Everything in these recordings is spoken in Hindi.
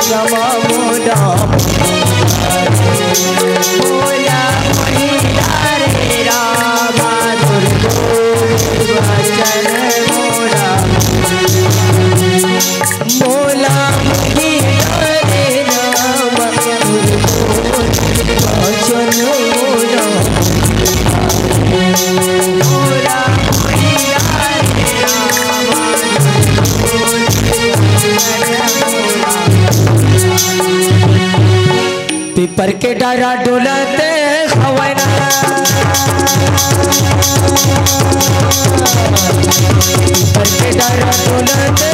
क्षमा मोरा बोला रे रामा दुर्गो वचन मोरा बोला रे रामा दुर्गो वचन मोरा बोला रे रामा पीपर के डारा डोलते हवाना पीपर के डारा डोलते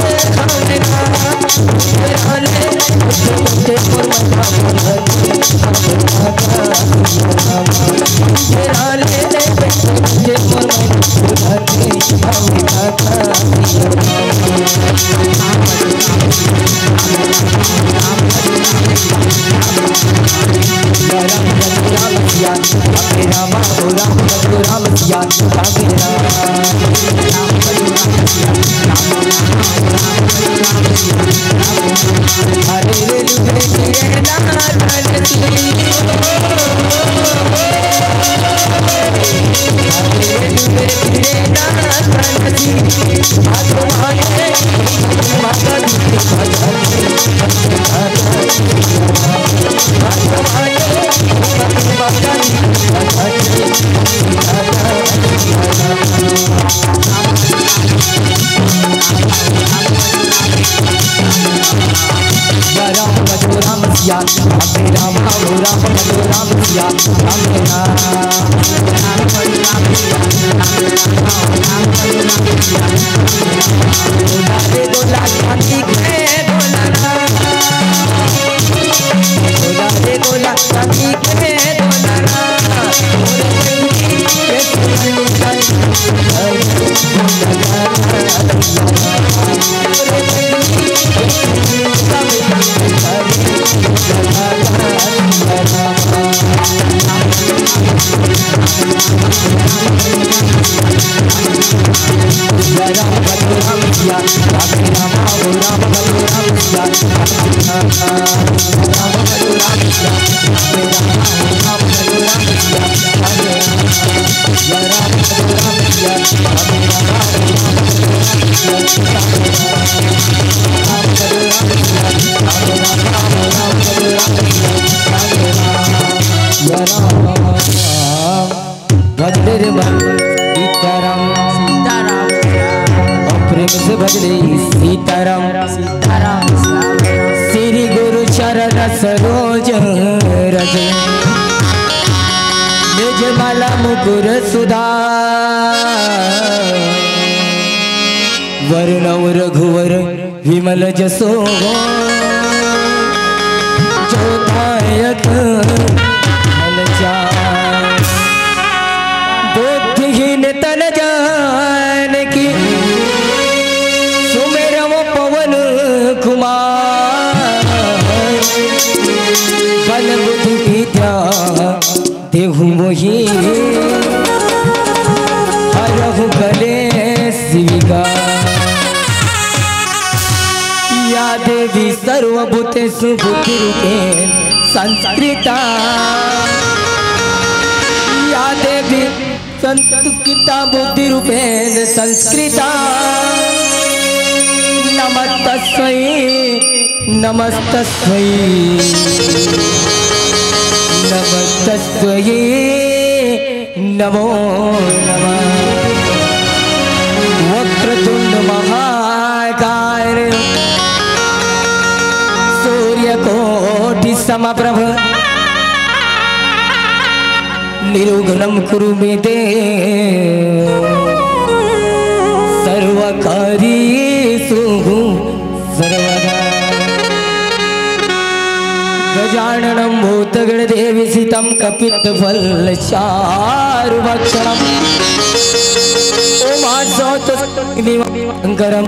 सीताराम सीताराम श्री गुरु चरण सरोज रज निज माला मुकुर सुधा वरुण रघुवर विमल जसो जोधायक बुद्धिहीन तन जान की सुमेरम पवन कुमार बल बुद्धि विद्या देहु मोहि हरहु गले शिविका या देवी सर्वभूतेषु बुद्धिरूपेण संस्कृता या देवी संस्कृता बुद्धिरूपेण संस्कृता नमस्तस्यै नमस्तस्यै नमस्तस्यै नमो नमः। वक्रतुंड महाकाय सूर्यकोटि समप्रभ निर्विघ्नं कुरु मे देव सर्वकार्येषु सर्वदा। गजाननं भूतगणदेवसितं कपित्थफलचारुभक्षणम् ओमासोतदिवाकरं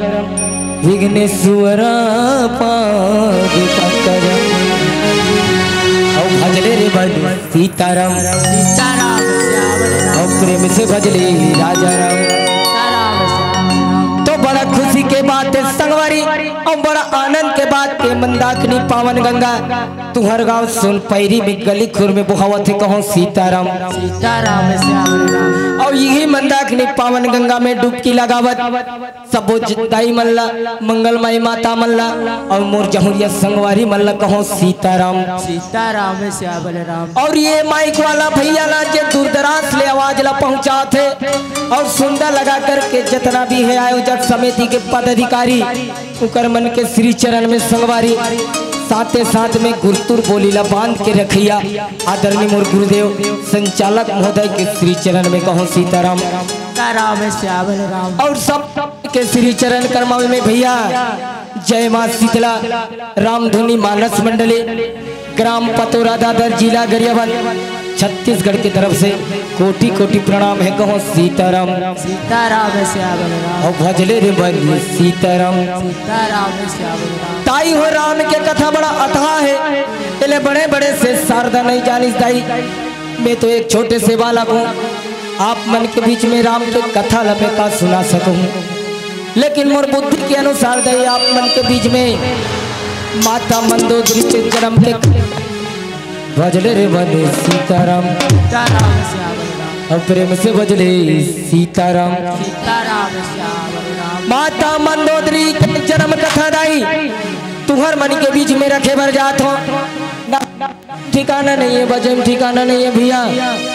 विघ्नेश्वरपादिपकरम्। औ भजले रे भज सीताराम सीताराम औ प्रेम से भजले राजा राम। तो बड़ा खुशी के बात है संगवारी और बड़ा आनंद के बात है। मंदाकिनी पावन गंगा तुहर गाँव सुन पैरी में गली खुर में बुहावत है कहो सीताराम सीताराम श्याम राम। और यही मंदाकिनी पावन गंगा में डुबकी लगावत सबो दाई मल्ला मंगलमयी माता मल्ला और मोर जहुरिया संगवारी मल्ला कहो सीताराम सीताराम श्याम राम। और ये माइक वाला भैया ला जे दूर दराज ले आवाज ला पहुंचाते और सुंदर लगा करके जितना भी है आयोजक समिति के पदाधिकारी उकर मन के श्री चरण में संगवारी साथे साथ में गुरुतुर बोलीला बांध के रखिया आदरणीय मोर गुरुदेव संचालक महोदय के श्री चरण में कहो सीताराम सीताराम श्याम राम। और सब के श्री चरण कर्मल में भैया जय मां शीतला रामधुनी मानस मंडली ग्राम पतोरा दादर जिला गरियाबंद छत्तीसगढ़ की तरफ से कोटि कोटि प्रणाम है कहो सीताराम सीताराम श्याम राम। और भजले रे बंधु सीताराम सीताराम श्याम राम। ताई हो राम के कथा बड़ा अथाह है इले बड़े बड़े से शारदा नहीं जानिस दाई मैं तो एक छोटे से बालक हूँ आप मन के बीच में राम के कथा लपे का सुना सकूँ लेकिन मोर बुद्धि के अनुसार दाई आप मन के बीच में माता मंदोदरी के जन्म के भजले रे बंधु सीताराम सीताराम श्याम राम। और प्रेम से भजले सीताराम सीताराम श्याम राम। माता मंदोदरी के जन्म कथा दाई तुहर मन के बीच में रखे भर जात हो ठिकाना नहीं है बजम ठिकाना नहीं है भैया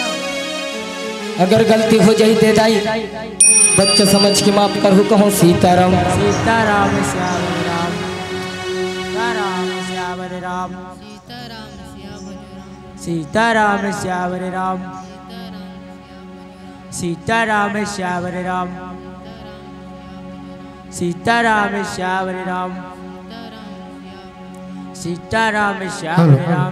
अगर गलती हो जाई दे दाई बच्चा समझ के माफ करू कहो सीताराम सीताराम श्याम राम। सीताराम श्याम राम। सीताराम श्याम राम। सीताराम श्याम राम। सीताराम श्याम राम। सीताराम श्याम राम।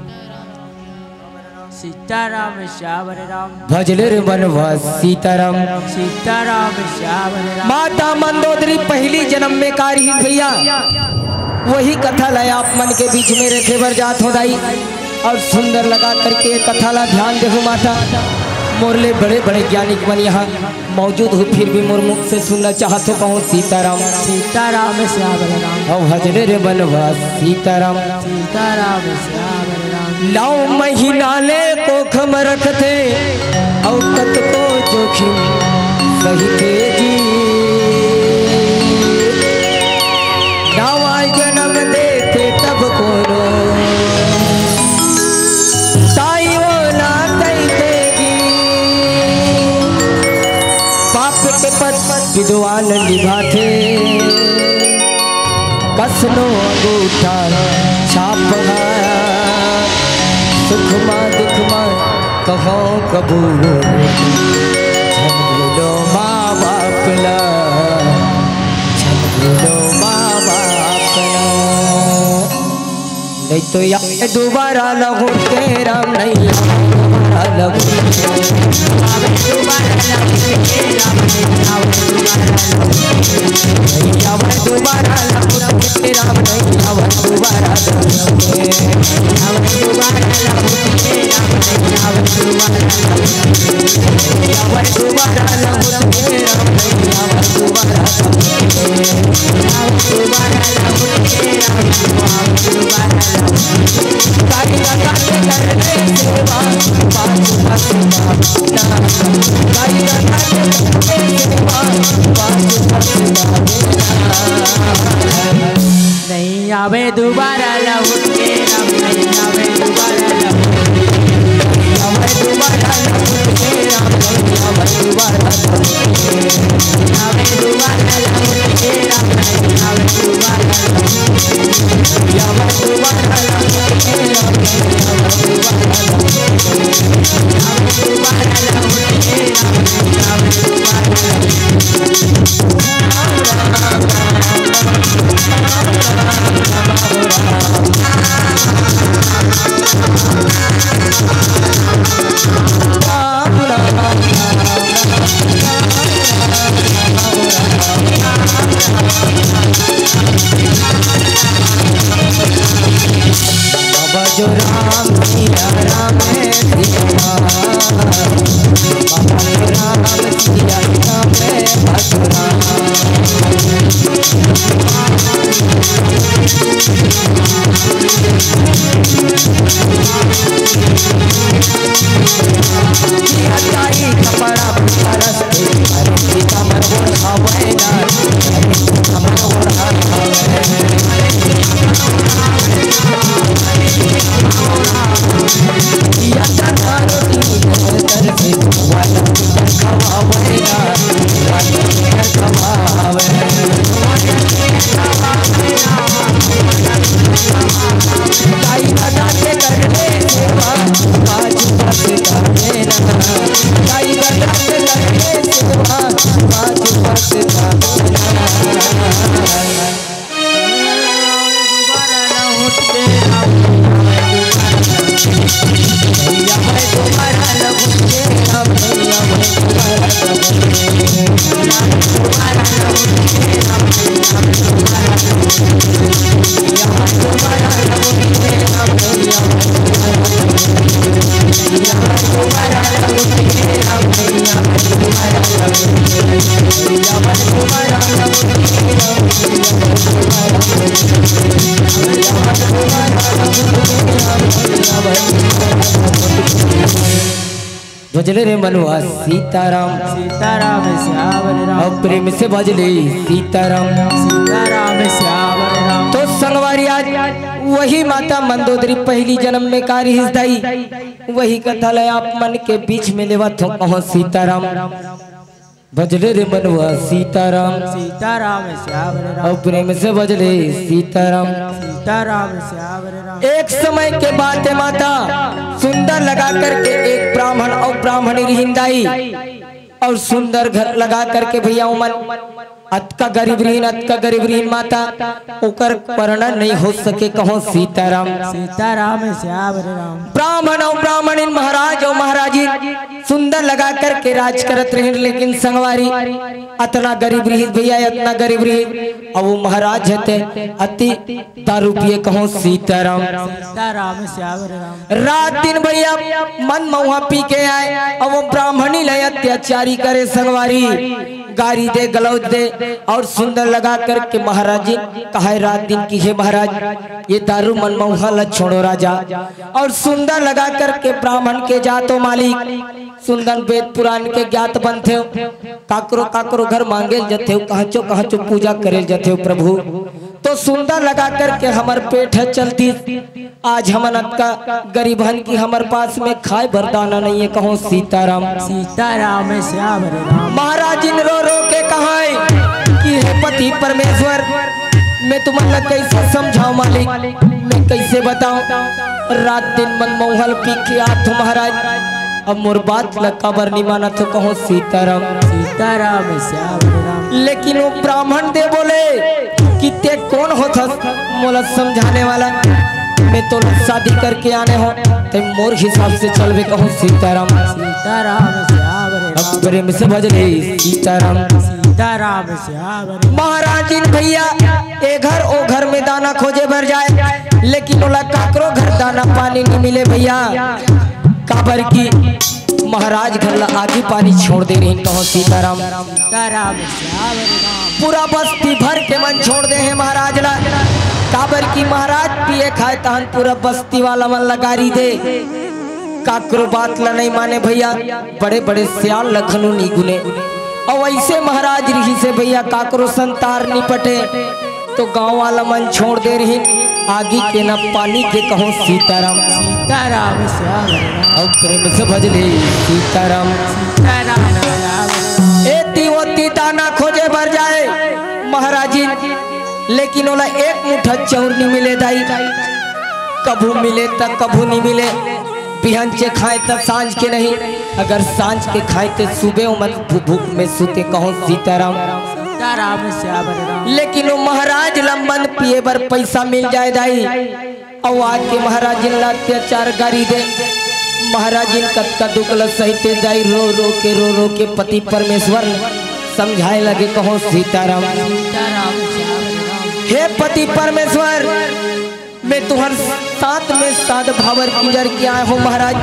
सीताराम श्याम राम। भजले रे बनवा सीताराम सीताराम श्याम राम। माता मंदोदरी पहली जन्म में कारी भैया वही कथा लाया आप मन के बीच में रखे भर जात हो दाई और सुंदर लगा करके कथा ला ध्यान देखो माता मोरले बड़े बड़े ज्ञानिक मन यहाँ मौजूद हो फिर भी मोर मुख से सुनना चाहते कहूँ सीताराम सीताराम श्याम राम। और भजले रे बनवा सीताराम सीताराम श्याम राम। लाओ महीना ले को खम रखते और तत को जोखिम सही के जी नवा जन्म देते तब को विद्वान निभाते कसनो अंगूठा छाप सुख माँ दुख माँ कहो कबूल झमलो माँ बाप ला झमलो माँ बाप ला नहीं तो यार दोबारा लगो के राम नहीं लगो दोबारा नहीं आवे दोबारा लौट के राम नहीं आवे दोबारा लौट के राम नहीं आवे दोबारा आवे दोबारा लौट के राम नहीं आवे दोबारा आवे दोबारा लौट के राम नहीं आवे दोबारा आवे दोबारा लौट के राम नहीं आवे बाबा जो राम सिया राम है बाबा जो राम सिया राम है भगवान भजले रे मनुआ सीताराम सीताराम श्यावर राम और प्रेम से भजले सीताराम सीताराम श्यावर राम। तो संगवारी आज वही माता मंदोदरी पहली जन्म में कारी हिस्दाई वही कथा ले आप मन के बीच में लेवत हो कहो सीताराम भजले रे मनुआ सीताराम सीताराम श्यावर राम और प्रेम से भजले सीताराम सीताराम श्यावर राम। एक समय के बाद माता सुंदर लगा करके एक ब्राह्मण और ब्राह्मणी रिहिंदाई और सुंदर घर लगा करके भैया उमन अतका गरीब रहीन माता ओकर वर्णन नहीं हो सके कहो सीताराम सीताराम श्यावर राम। ब्राह्मण और ब्राह्मणी महाराज और महाराजी सुंदर लगा करके राज करत रहे लेकिन संगवारी अतना गरीब रही भैया इतना गरीब रही और वो महाराज थे अति दारू पिए कहो सीताराम सीताराम श्यावर राम। रात दिन भैया मन महुआ पी के आए और वो ब्राह्मणी लय अत्याचारी करे संगवारी गारी दे गलौज दे और सुंदर लगा करके महाराज जी कहा रात दिन की है महाराज ये दारू मनमोहा ल छोड़ो राजा और सुंदर लगा करके ब्राह्मण के जातो मालिक सुंदर वेद पुराण के ज्ञात बनते काकरो काकरो घर मांगे जथे कहाँ चो पूजा करे जथे प्रभु तो सुंदर लगा करके हमार पेट है चलती आज हमन का गरीबन की हमारे पास में खाए बरदाना नहीं है कहो सीताराम सीताराम श्यावर राम। महाराज इन रो के कहा कि हे पति परमेश्वर मैं तुम्हारा कैसे समझाऊं मालिक मैं कैसे बताऊं रात दिन मनमोहन पी के आत महाराज अब मोर बात लकाबर नहीं माना तो कहो सीताराम सीताराम श्यावर राम। लेकिन वो ब्राह्मण दे बोले कि ते कौन होता मोला समझाने वाला मैं तो शादी करके आने हो ते मोर हिसाब से चलवे कहो सीताराम सीताराम श्यावर राम। अब प्रेम से भजले सीताराम सीताराम श्यावर। महाराज इन भैया ए घर ओ घर में दाना खोजे भर जाए लेकिन ओला काकरो घर दाना पानी नहीं मिले भैया काबर की महाराज घर ला आगे पानी छोड़ दे रही कहो सीताराम सीताराम श्यावर राम। पूरा बस्ती भर के मन छोड़ दे है महाराज ला काबर की महाराज पिए खाए तहन पूरा बस्ती वाला मन लगारी दे काकरो बात ला नहीं माने भैया बड़े बड़े सियाल लखनऊ नी गुने और ऐसे महाराज रही से भैया काकरो संतार नहीं पटे तो गांव वाला मन छोड़ दे रही आगे के न पानी के कहो सीताराम सीताराम श्यावर राम। और प्रेम से भजले सीताराम सीताराम श्यावर। एती ओती दाना खोजे भर जाए महाराजी लेकिन ओला एक मुठा चाउर नहीं मिले दाई कभू मिले तब कभू नहीं मिले बिहन चे खाए तब सांझ के नहीं अगर सांझ के खाए तो सुबह मत भूख में सूते कहो सीताराम सीताराम श्यावर राम। लेकिन वो महाराज लंबन पिए बर पैसा मिल जाए दाई और आज के महाराज अत्याचार गारी दे महाराज कत्का दुकल सहित जाई रो के पति परमेश्वर समझाए लगे कहो सीताराम सीताराम श्यावर राम। हे पति परमेश्वर मैं तुम्हार साथ में साध भावर गुजर के आए हो महाराज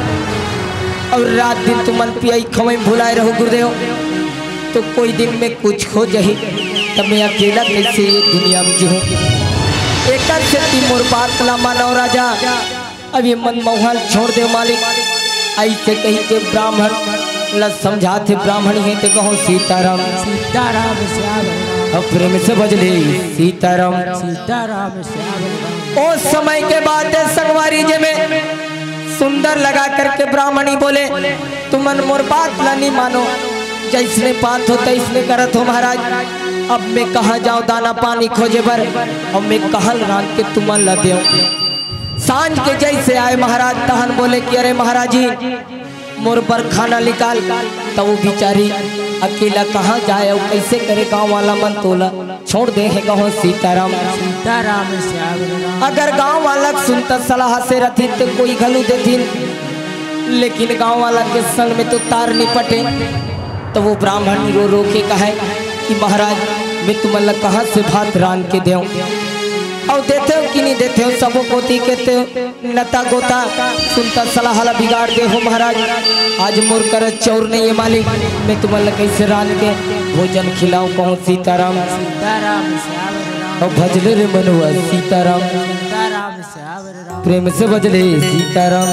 और रात दिन तुम मन पियाई खवई भुलाए रहो गुरुदेव तो कोई दिन में कुछ हो जाही तब मैं अकेला कैसे ये दुनिया में जीऊं एक से मोर बात ला मानो राजा अब ये मनमोहन छोड़ दे मालिक ऐसे कहीं के ब्राह्मण ला समझाते ब्राह्मण है तो कहो सीताराम सीताराम श्यावर राम। अब प्रेम से बजले सीताराम सीताराम श्यावर राम। उस समय के बाद संगवारी जे में सुंदर लगा करके ब्राह्मणी बोले तुम मन मोर बात ला नहीं मानो जैसने बात हो तैसने करत हो महाराज अब मैं कहाँ जाऊँ दाना पानी खोजे बर और मैं कहल रात के तुम ला दे सांझ के जैसे आए महाराज तहन बोले कि अरे महाराज जी मोर पर खाना निकाल तो वो बिचारी अकेला कहाँ जाए और कैसे करे गांव वाला मन तोला छोड़ दे है कहो सीताराम सीताराम श्यावर राम। अगर गांव वाला सुनता सलाह से रथी तो कोई घलू देथिन लेकिन गांव वाला के संग में तो तार नहीं पटे तो वो ब्राह्मण रो रो के कहे कि महाराज मैं तुम्हें कहाँ से भात रान के दूं और देते हो कि नहीं देते हो, सबो पोती कहते हो नता गोता सुनता सलाह बिगाड़ दे हो महाराज। आज मोर कर चौर नहीं है मालिक, मैं तुम्हें कैसे रान के भोजन खिलाऊं कहूँ सीताराम और भजले रे मनुआ सीताराम प्रेम से भजले सीताराम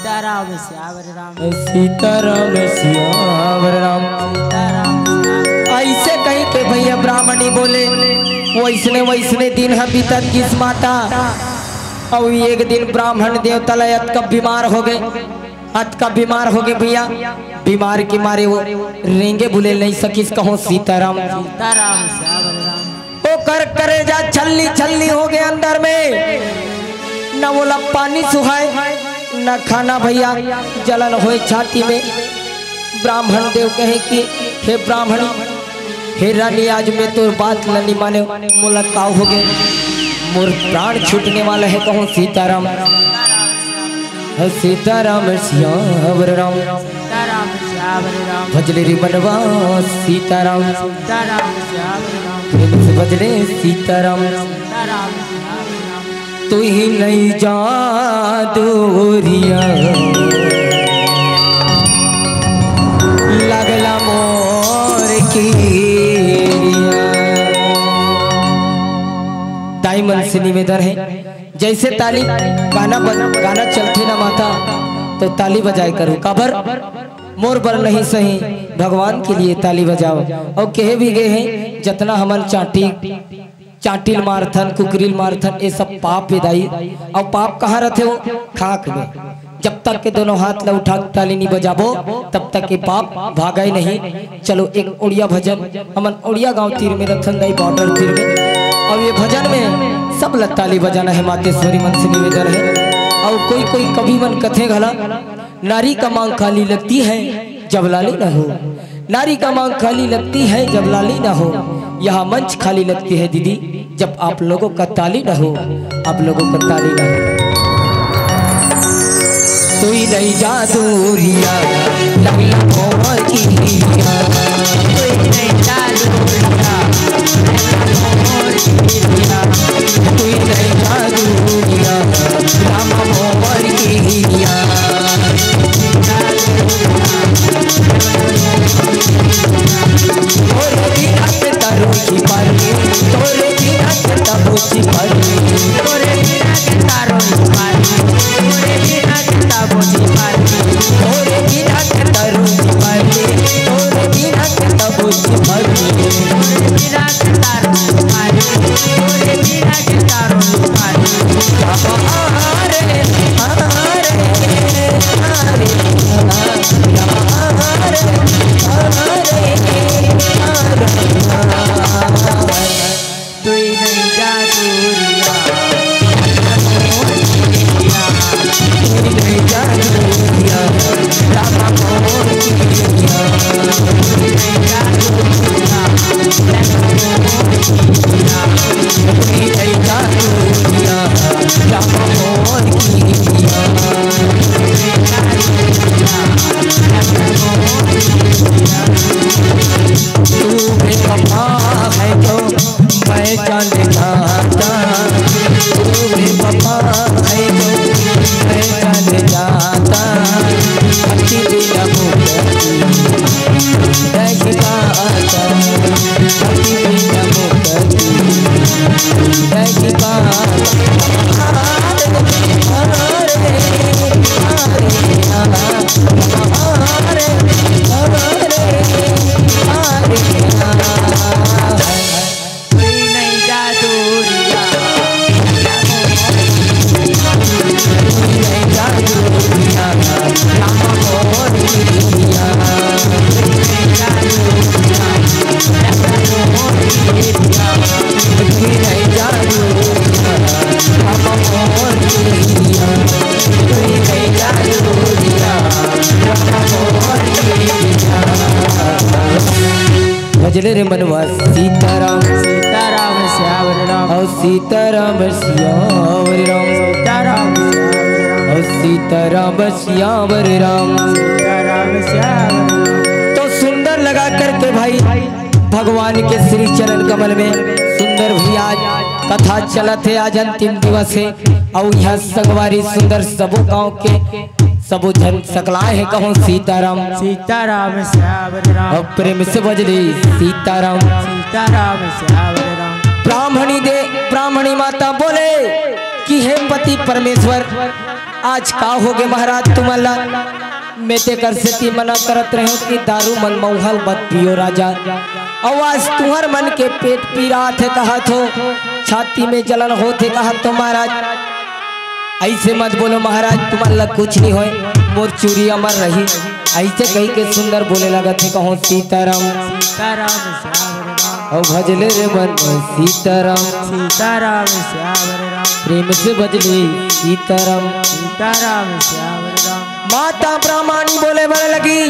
सीताराम सियावर राम। ऐसे कहीं के भैया ब्राह्मणी बोले वैसने वैसने दिन है बीतत किस माता। और एक दिन ब्राह्मण देवता अत का बीमार हो गए, अत का बीमार हो गए भैया। बीमार के मारे वो रेंगे बुले नहीं सकिस कहो सीताराम वो कर करे जा छल्ली छल्ली हो गए अंदर में, न बोला पानी सुहाए न खाना भैया, जलन होए छाती में। ब्राह्मण देव कहे कि हे ब्राह्मणी हे रानी आज मैं तो बात नहीं माने, मुलाकात हो गए मोर प्राण छूटने वाला है कहूँ सीताराम सीताराम सियावर राम भजले रे बनवा सीताराम प्रेम से भजले सीताराम। तू ही नहीं जा दूरिया लगला मोर की दाई मन से निवेदन है जैसे ताली गाना चलते ना माता तो ताली बजाए करो काबर मोर बर नहीं सही भगवान के लिए ताली बजाओ। और कहे भी गए हैं जितना हमन चाटिल मारथन कुकरील मारथन ये सब पाप विदाई। और पाप कहाँ रहते हो खाक में, जब तक के दोनों हाथ ला उठा ताली नहीं बजाबो तब तक के पाप भागा ही नहीं। चलो एक उड़िया भजन हमन उड़िया गांव तीर में रथन दाई बॉर्डर तीर में, और ये भजन में सब लताली बजाना है मातेश्वरी मन से निवेदन है। और कोई कोई कवि मन कथे घला नारी का मांग खाली लगती है जब लाली न हो, नारी का मांग खाली लगती है जब लाली न हो। यहाँ मंच खाली लगती है दीदी जब आप लोगों का ताली न हो, आप लोगों का ताली न हो। तू ही नहीं जा दूरिया लगला मोर की हिया, तू ही नहीं जा दूरिया लगला मोर की हिया, तू ही नहीं जा दूरिया लगला मोर की हिया। तोरे बिना के तारों की पारी, तोरे बिना के तारों की पारी, तोरे बिना के तारों की पारी, तोरे बिना के तारों की पारी, तोरे बिना के तारों की पारी, तोरे बिना के तारों की पारी, तोरे बिना के तारों की पारी, तोरे बिना के तारों की पारी। हमारे हमारे हमारे तू नहीं जा दूरिया तू नहीं जा दूरिया रामा मोर की हिया, तू नहीं जा दूरिया तू नहीं जा दूरिया रामा मोर की हिया, तू नहीं जा दूरिया रामा मोर की हिया। तू बेवफा है तो मैं जान जाता, तू बेवफा है तो मैं जान जाता, अति बिना मुक्ति नहीं पाता, अति बिना मुक्ति नहीं पाता। भजले रे मनवा सीताराम सीताराम श्यावर राम और सीताराम श्यावर राम सीताराम और सीताराम श्यावर राम सीताराम श्यावर। तो सुंदर लगा लगा करके भाई भगवान के श्री चरण कमल में सुंदर भी आज कथा चलत है। आज अंतिम दिवस है और यह संगवारी सुंदर सबो गांव के सबो जन सकलाए है कहूँ सीताराम सीताराम श्यावर राम। और प्रेम से बजली सीताराम सीताराम श्यावर राम। ब्राह्मणी माता बोले कि हे पति परमेश्वर आज का हो गए महाराज तुम्हारा मैं ते कर से मना करत रहे हो कि दारू मनमोहल मत पियो राजा। और आज तुम्हार मन के पेट पीड़ा थे कहा तो छाती में जलन होते कहा तो महाराज ऐसे मत बोलो महाराज तुम्हारा कुछ नहीं होए मोर चूड़ी अमर रही ऐसे कही के सुंदर बोले लगा थे कहो सीताराम सीताराम श्यावर राम। और भजले रे मन सीताराम सीताराम श्यावर राम। प्रेम से भजले सीताराम सीताराम श्यावर राम। माता ब्राह्मणी बोले बड़े लगी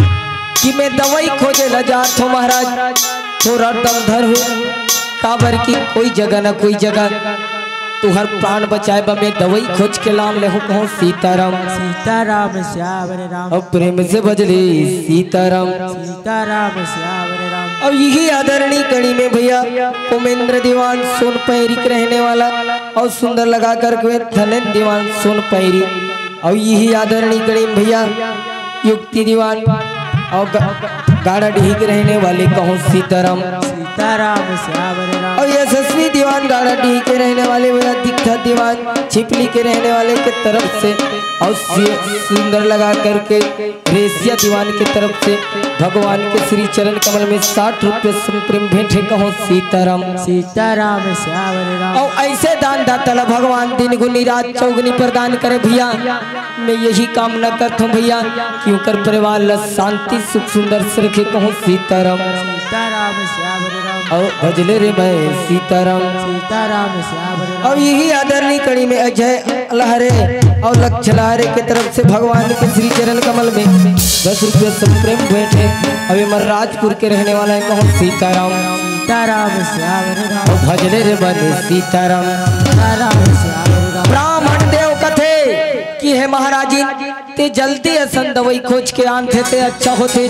कि मैं दवाई खोजे ला जात हूँ महाराज थोड़ा दम धर हो काबर की कोई जगह न कोई जगह तू हर प्राण बचाए बा मैं दवाई खोज के लाम ले हूँ कहूँ सीताराम सीताराम श्यावर राम। और प्रेम से बजले सीताराम सीताराम श्यावर राम। अब यही आदरणीय कड़ी में भैया उमेंद्र दीवान सोन पैरी के रहने वाला और सुंदर लगा करके धनेन्द्र दीवान सोन पैरी और यही आदरणीय कड़ी में भैया युक्ति दीवान और गाड़ा ढीक रहने वाले कहूँ सीताराम सीताराम श्यावर राम। और यशस्वी दीवान गाड़ा ढीक के रहने वाले भैया दीक्षा दीवान छिपली के रहने वाले के तरफ से और सुंदर लगा करके रेसिया दीवान की तरफ से भगवान के श्री चरण कमल में 60 रुपये संप्रेम भेंटे कहो सीताराम सीताराम श्यावर राम। और ऐसे दान दाता भगवान दिन गुनी रात चौगुनी प्रदान करे भैया मैं यही कामना करता हूँ भैया क्यों कर परिवार ल शांति सुख सुंदर से रखे कहूँ सीताराम सीताराम श्यावर राम। और भजले रे मैं सीताराम सीताराम श्यावर राम। और यही आदरणीय कड़ी में अजय लहरे और लक्ष्य लहरे की तरफ से भगवान के श्री चरण कमल में 10 रुपये संप्रेम भेंटे अभी मर्राजपुर के रहने वाला है कहूँ सीताराम सीताराम श्यावर राम। और भजले रे बने सीताराम सीताराम श्यावर राम। ब्राह्मण देव कथे कि हे महाराजी ते जल्दी असन दवाई खोज के आनते थे अच्छा होते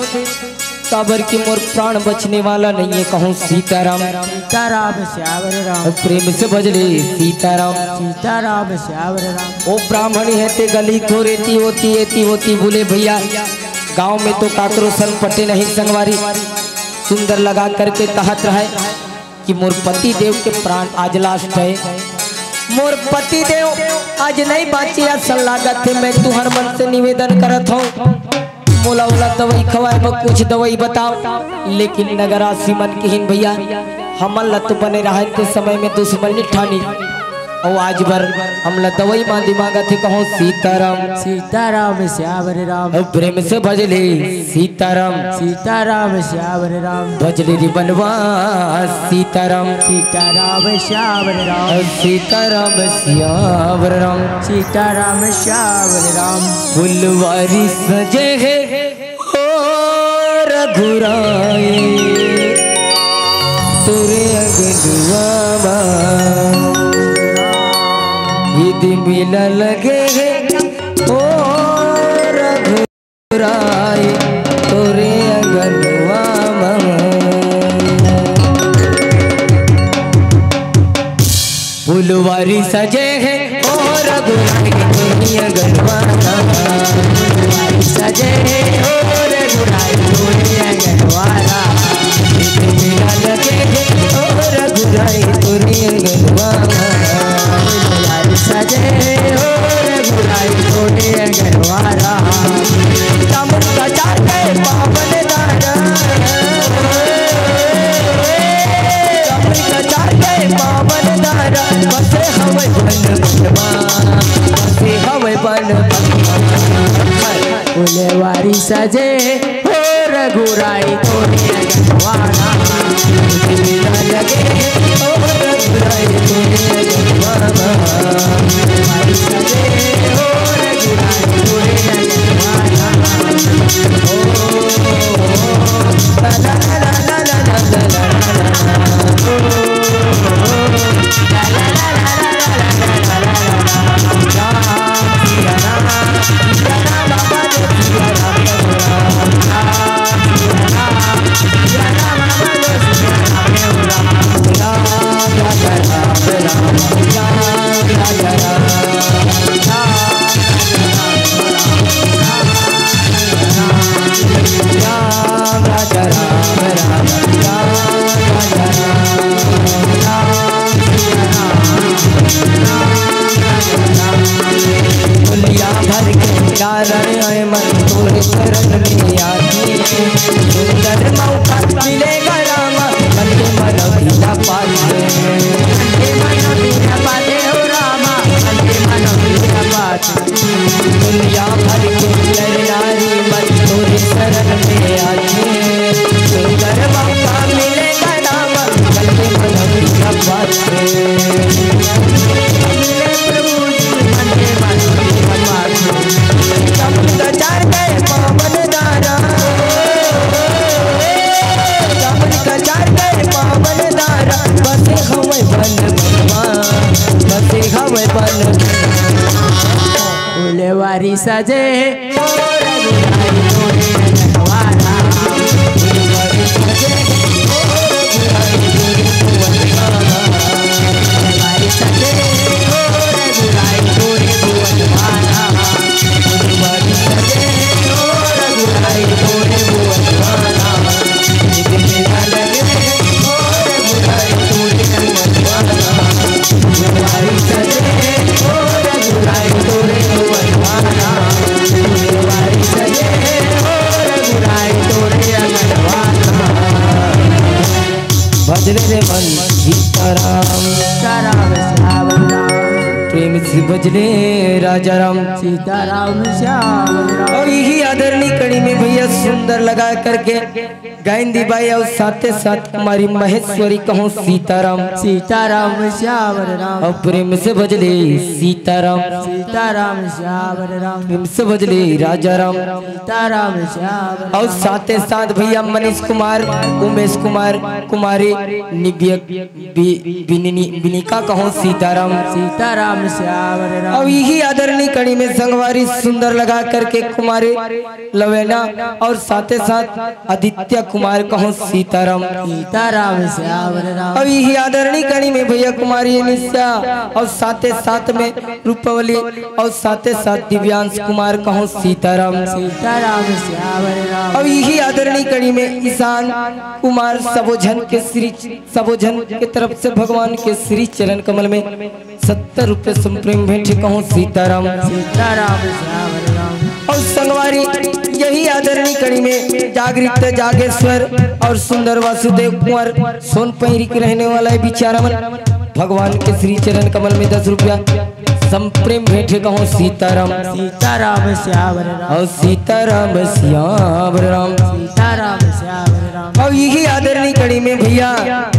काबर की मोर प्राण बचने वाला नहीं है कहूँ सीताराम सीताराम श्यावर राम। और प्रेम से भजले सीताराम सीताराम श्यावर राम। ओ ब्राह्मणी है ते गली खो रेती होती बोले भैया गांव में तो काकरो सन पटे नहीं संगवारी सुंदर लगा करके कहत रहे कि मोर पति देव के प्राण आज लास्ट है मोर पति देव आज नहीं बाची असल लागत है मैं तुहर मन से निवेदन करत हूँ मोला उला दवाई खवाए कुछ दवाई बताओ लेकिन नगरासी मन किहिन भैया हमन लत बने रहते समय में दुश्मनी ठानी और आज भर हमला दवाई मांदी मांगा थे कहूँ सीताराम सीताराम श्यावर राम। और प्रेम से भजले सीताराम सीताराम श्यावर राम। भजले री बनवा सीताराम सीताराम श्यावर राम। और सीताराम श्यावर राम सीताराम श्यावर राम। फुलवारी सजे है ओ रघुराई तुरे अगनुआ मिला लगे ओ रघुराई तोरे अगनुआ फुलवारी सजे है ओ रघुराई तोरे अगनुआ सजे ओ रघुराई तोरे अगनुआ मिला लगे ओ रघुराई तोरे अगनुआ सजे हो रघुराई तोरे अगनुआ तमुन कचार के पावन दाना तमुन कचार के पावन दाना बसे हवे बन बसे हवे बन फुलवारी सजे हो रघुराई तोरे अगनुआ लगे ओ रघुराई तोरे अगनुआ सजे हो रघुराई तोरे अगनुआ ला ला ला ला ला ला ला सीताराम राजा राम राम राजा दुनिया भर के कारण है मन तोरे शरण में आती सुंदर मौका मिलेगा रामा मन के मनोभिला पाते हो रामा मनोभिला पाते दुनिया भर के नर नारी मन तोरे शरण में आती सुंदर मौका मिलेगा रामा मन के मनोभिला पाते चार गए पावन दारा चार गए पावन दारा बसे हमें बन भगवान बसे हमें बन फुलवारी सजे भजले रे मन सीताराम प्रेम से भजले राजा राम सीताराम श्याम और यही आदरणीय कड़ी में भैया सुंदर लगा करके गायंदी बाई और साथे साथ कुमारी महेश्वरी कहो सीताराम सीताराम श्याम राम और प्रेम से भजले सीताराम सीताराम श्याम राम प्रेम से भजले राजा राम सीताराम श्याम और साथे साथ भैया मनीष कुमार उमेश कुमार कुमारी बिनिका कहो सीताराम सीताराम श्याम राम और यही आदरणीय कड़ी में संगवारी सुंदर लगा करके कुमारी लवेना और साथे साथ आदित्य कुमार कहो सीताराम सीताराम श्याम राम और यही आदरणीय कड़ी में भैया कुमारी निशा और साथे साथ में रूपवली और साथे साथ दिव्यांश कुमार कहो सीताराम सीताराम श्याम राम और यही आदरणीय कड़ी में ईशान कुमार सबोझन के श्री सबोझन के तरफ से भगवान के श्री चरण कमल में 70 रुपये संप्रेम भेंट कहूँ सीताराम सीताराम श्याम राम और संगवारी यही आदरणीय कड़ी में जागृत जागेश्वर और सुंदर वासुदेव कुंवर सोनपहरी के रहने वाला है बिचारामन भगवान के श्री चरण कमल में 10 रुपया संप्रेम भेंटे कहूँ सीताराम सीताराम श्याम राम और सीताराम श्याम राम सीताराम श्याम राम और यही आदरणीय कड़ी में भैया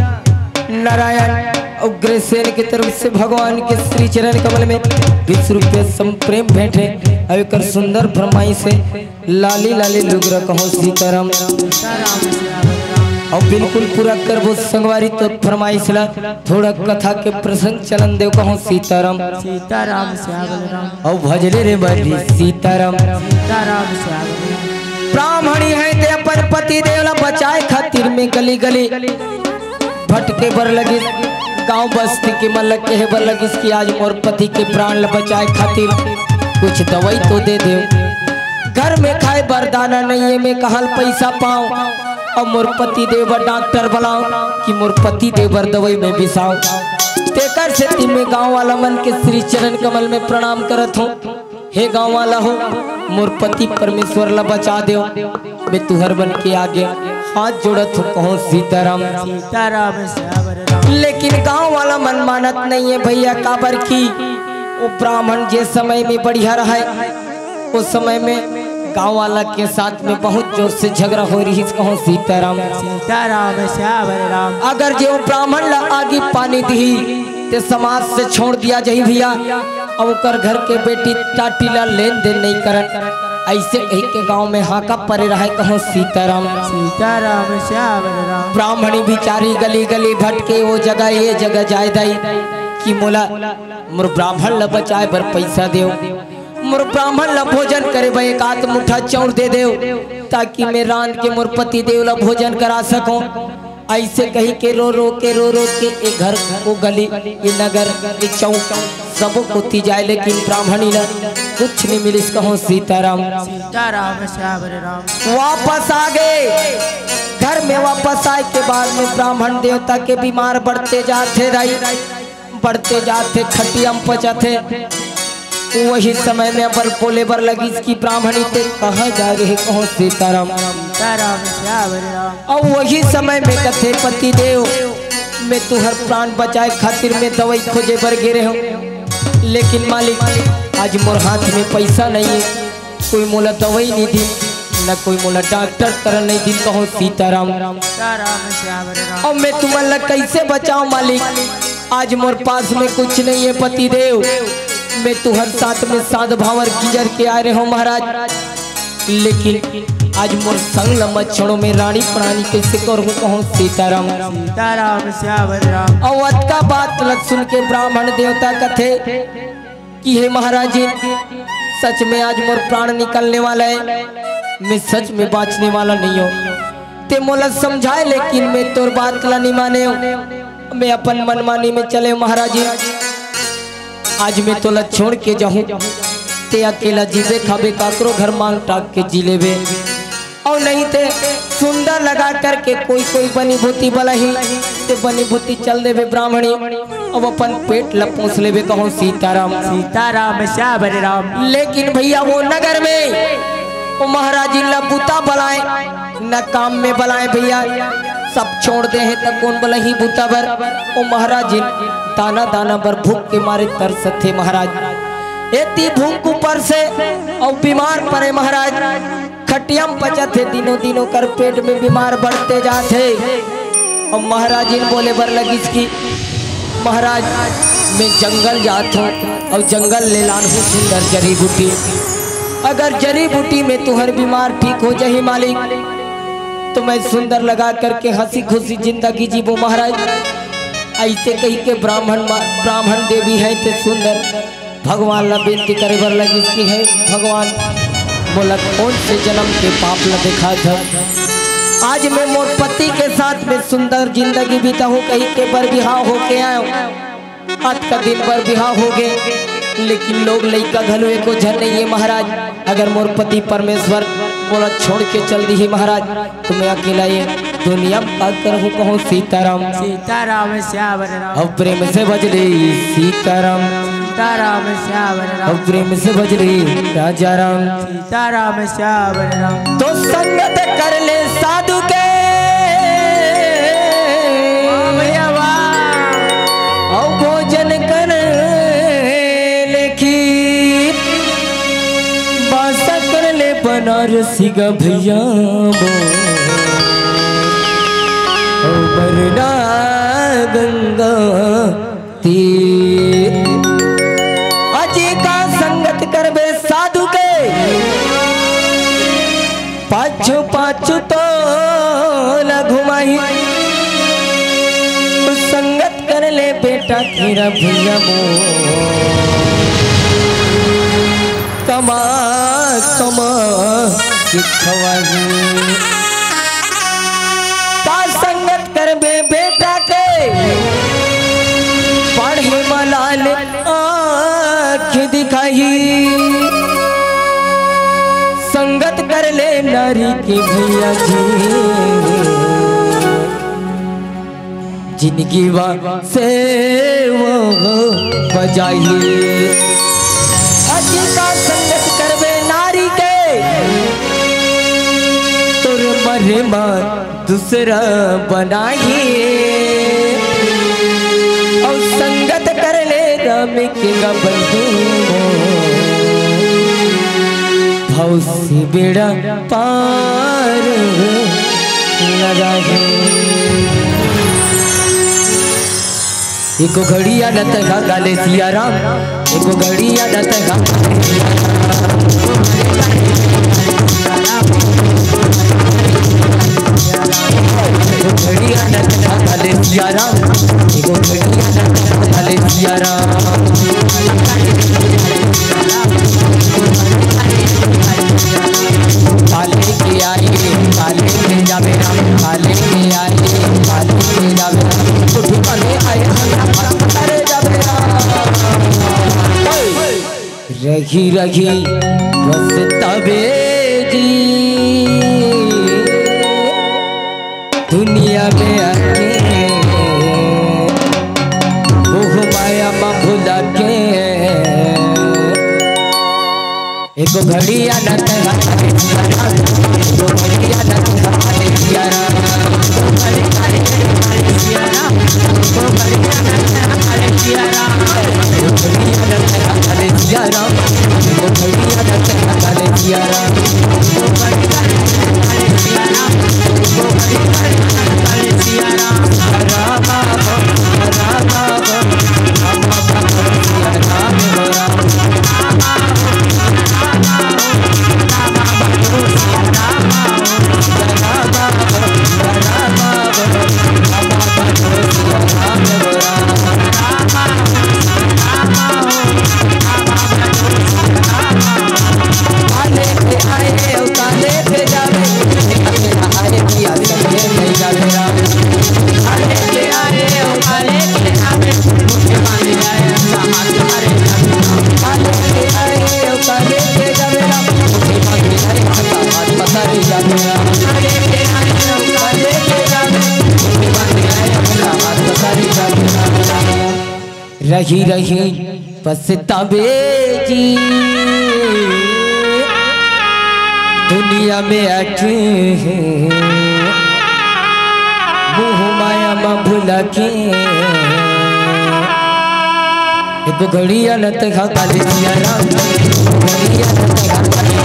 नारायण उग्रसेन की तरफ से भगवान के श्री चरण कमल में 20 रुपये संप्रेम भेंट है और एक सुंदर फरमाई से लाली लाली लुगरा कहो सीताराम सीताराम श्याम राम और बिल्कुल पूरा करबो संगवारी तो फरमाइश ला थोड़ा कथा के प्रसंग चलन देव कहो सीताराम सीताराम श्याम राम और भजले रे बड़ी सीताराम सीताराम श्याम राम ब्राह्मणी है ते अपन पति देवला बचाए खातिर में गली गली भटके बर लगी गांव बस्ती के मन लग के बर लगी इसकी आज मोर पति के प्राण ल बचाए खातिर कुछ दवाई तो दे दे घर में खाए बरदाना नहीं है मैं कहाँ पैसा पाऊं और मोर पति देवर डॉक्टर बुलाओ कि मोर पति देवर दवाई में बिसाओ तेकर से तिमे गांव वाला मन के श्री चरण कमल में प्रणाम करत हूँ हे गांव वाला हो मोर पति परमेश्वर ला बचा दो मैं तुहर बन के आगे हाथ जोड़त हूँ कहो सीताराम सीताराम श्याम राम लेकिन गांव वाला मन मानत नहीं है भैया काबर की वो ब्राह्मण जे समय में बढ़िया रहा उस समय में गांव वाला के साथ में बहुत जोर से झगड़ा हो रही कहो सीताराम सीताराम श्याम राम अगर जो ब्राह्मण ला आगे पानी दी ते समाज से छोड़ दिया जाही भैया और कर घर के बेटी टाटी ला लेन देन नहीं करन ऐसे कही के गांव में हाका परे रहे कहो सीताराम सीताराम श्याम राम ब्राह्मणी बिचारी गली गली भटके वो जगह ये जगह जाए दाई कि मोला मोर ब्राह्मण ला बचाए बर पैसा देव मोर ब्राह्मण ला भोजन करे भाई एक आध मुठा चौड़ दे देव ताकि मैं रान के मोर पति देव ला भोजन करा सकूं ऐसे कही के रो रो के ये घर वो गली ये नगर ये चौक सबको कोती जाए, लेकिन ब्राह्मणी ला कुछ नहीं मिली। कहो सीताराम सीताराम श्याम राम। वापस आ गए घर में। वापस आए के बाद में ब्राह्मण देवता के बीमार बढ़ते जाते रही, बढ़ते जाते खटियम पचते। वही समय में अबर बोले बर लगी इसकी ब्राह्मणी ते कहा जा रहे कहो सीताराम सीताराम श्याम राम। और वही समय में कथे पति देव मैं तुहर प्राण बचाए खातिर में दवाई खोजे बर गिरे हो, लेकिन मालिक आज मोर हाथ में पैसा नहीं है, कोई मोला दवाई नहीं दी न कोई मोला डॉक्टर कर नहीं दी। कहो सीताराम सीताराम श्याम राम। और मैं तुम्हारा कैसे बचाऊं मालिक, आज मोर पास में कुछ नहीं है पति देव। मैं तुहर साथ में साध भावर गिजर के आ रहे हो महाराज, लेकिन आज मोर संग लम्बा छोड़ो में रानी प्राणी कैसे करूँ। कहो सीताराम सीताराम श्याम राम। अवध का बात लग सुन के ब्राह्मण देवता कथे कि हे महाराज जी सच में आज मोर प्राण निकलने वाला है, मैं सच में बाँचने वाला नहीं हूँ। ते मोला समझाए लेकिन मैं तोर बात ला नहीं माने हो, मैं अपन मनमानी में चले महाराज जी। आज मैं तोला छोड़ के जाऊं ते अकेला जीवे खाबे काकरो घर मांग टाक के जी लेबे, और नहीं ते सुंदर लगा करके कोई कोई बनी भूती बलही ते बनी भूती चल देवे ब्राह्मणी, अब अपन पेट लपोस लेबे। कहो सीताराम सीताराम श्याम राम। लेकिन भैया वो नगर में वो महाराज जी न बूता बलाए न काम में बलाए भैया, सब छोड़ दे हैं तब कौन बला ही बूता बर। वो महाराज जी ताना दाना बर भूख के मारे तरस थे महाराज। एती भूख ऊपर से और बीमार पड़े महाराज, खटियम पचत थे दिनों दिनों कर पेट में बीमार बढ़ते जाते। और महाराज जी बोले बर लगी इसकी महाराज मैं जंगल जाता हूँ और जंगल ले लान हूँ सुंदर जड़ी बूटी, अगर जड़ी बूटी में तुहर बीमार ठीक हो जाए मालिक तो मैं सुंदर लगा करके हंसी खुशी जिंदगी जीवो महाराज। ऐसे कही के ब्राह्मण देवी है ते सुंदर भगवान ला बेनती करे बर लगी इसकी है। भगवान बोला कौन से जन्म के पाप ला देखा था, आज मैं मोर पति के साथ में सुंदर जिंदगी बीता हूँ। कहीं के बर बिहाव होके आयो, आज का दिन बर बिहाव हो गए, लेकिन लोग लइका घलुए को झर नहीं है महाराज। अगर मोर पति परमेश्वर बोला छोड़ के चल दी है महाराज तो मैं अकेला ये दुनिया पाक कर हूँ। कहो सीताराम सीताराम श्याम राम। अब प्रेम से बजले सीताराम सीताराम श्याम राम। अब प्रेम से बजले राजा राम सीताराम श्याम राम। तो संगत कर ले साधु के और भोजन कर बनारसी का भैया बरना गंगा तीर अजी का संगत करबे साधु के पाछू पाछू तो न घुमाई, संगत कर ले बेटा तेरा भैया कमा कमा का संगत कर बे बेटा के पढ़े मलाल आँख दिखाई, संगत कर ले नारी के भैया जी जिंदगी से वो बजाइए। का संगत करबे नारी के तुर मरे मां दूसरा बनाइए, और संगत कर ले राम के बंधु भव से बेड़ा पार लगा। एको घड़ी आदत का गाले सिया राम, एको घड़ी आदत का एको घड़ी आदत का गाले सिया राम, एको घड़ी आदत का गाले सिया राम। काले के आए काले के जावे राम, काले के आए काले रही रही बस तबे जी दुनिया में आके मोह माया मा भुला के एक घड़िया न तेरा एक घड़िया न तेरा यारा रही रही पछतावे जी दुनिया में आके मोह माया मा भुला के एक घड़िया न तेरा काले जिया राम घड़िया न तेरा काले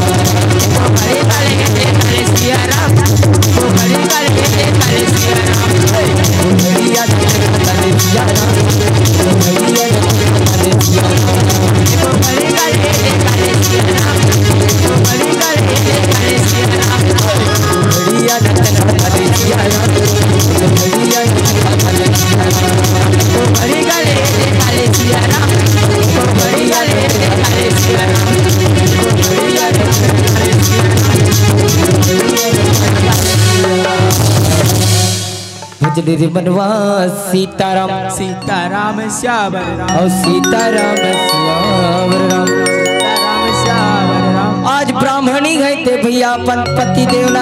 जिया राम घड़ी काले जिया राम घड़िया न तेरा काले जिया राम घड़िया न तेरा काले जिया राम घड़ी काले जिया राम घड़ी काले जिया राम घड़िया न तेरा काले जिया राम घड़िया न तेरा काले जिया राम घड़ी काले जिया राम घड़िया न तेरा काले जिया राम घड़िया न तेरा काले जिया भजले रे बनवा सीताराम सीताराम श्यावर राम और सीताराम श्यावर राम सीताराम श्यावर राम। आज ब्राह्मणी गए थे भैया अपन पति देवला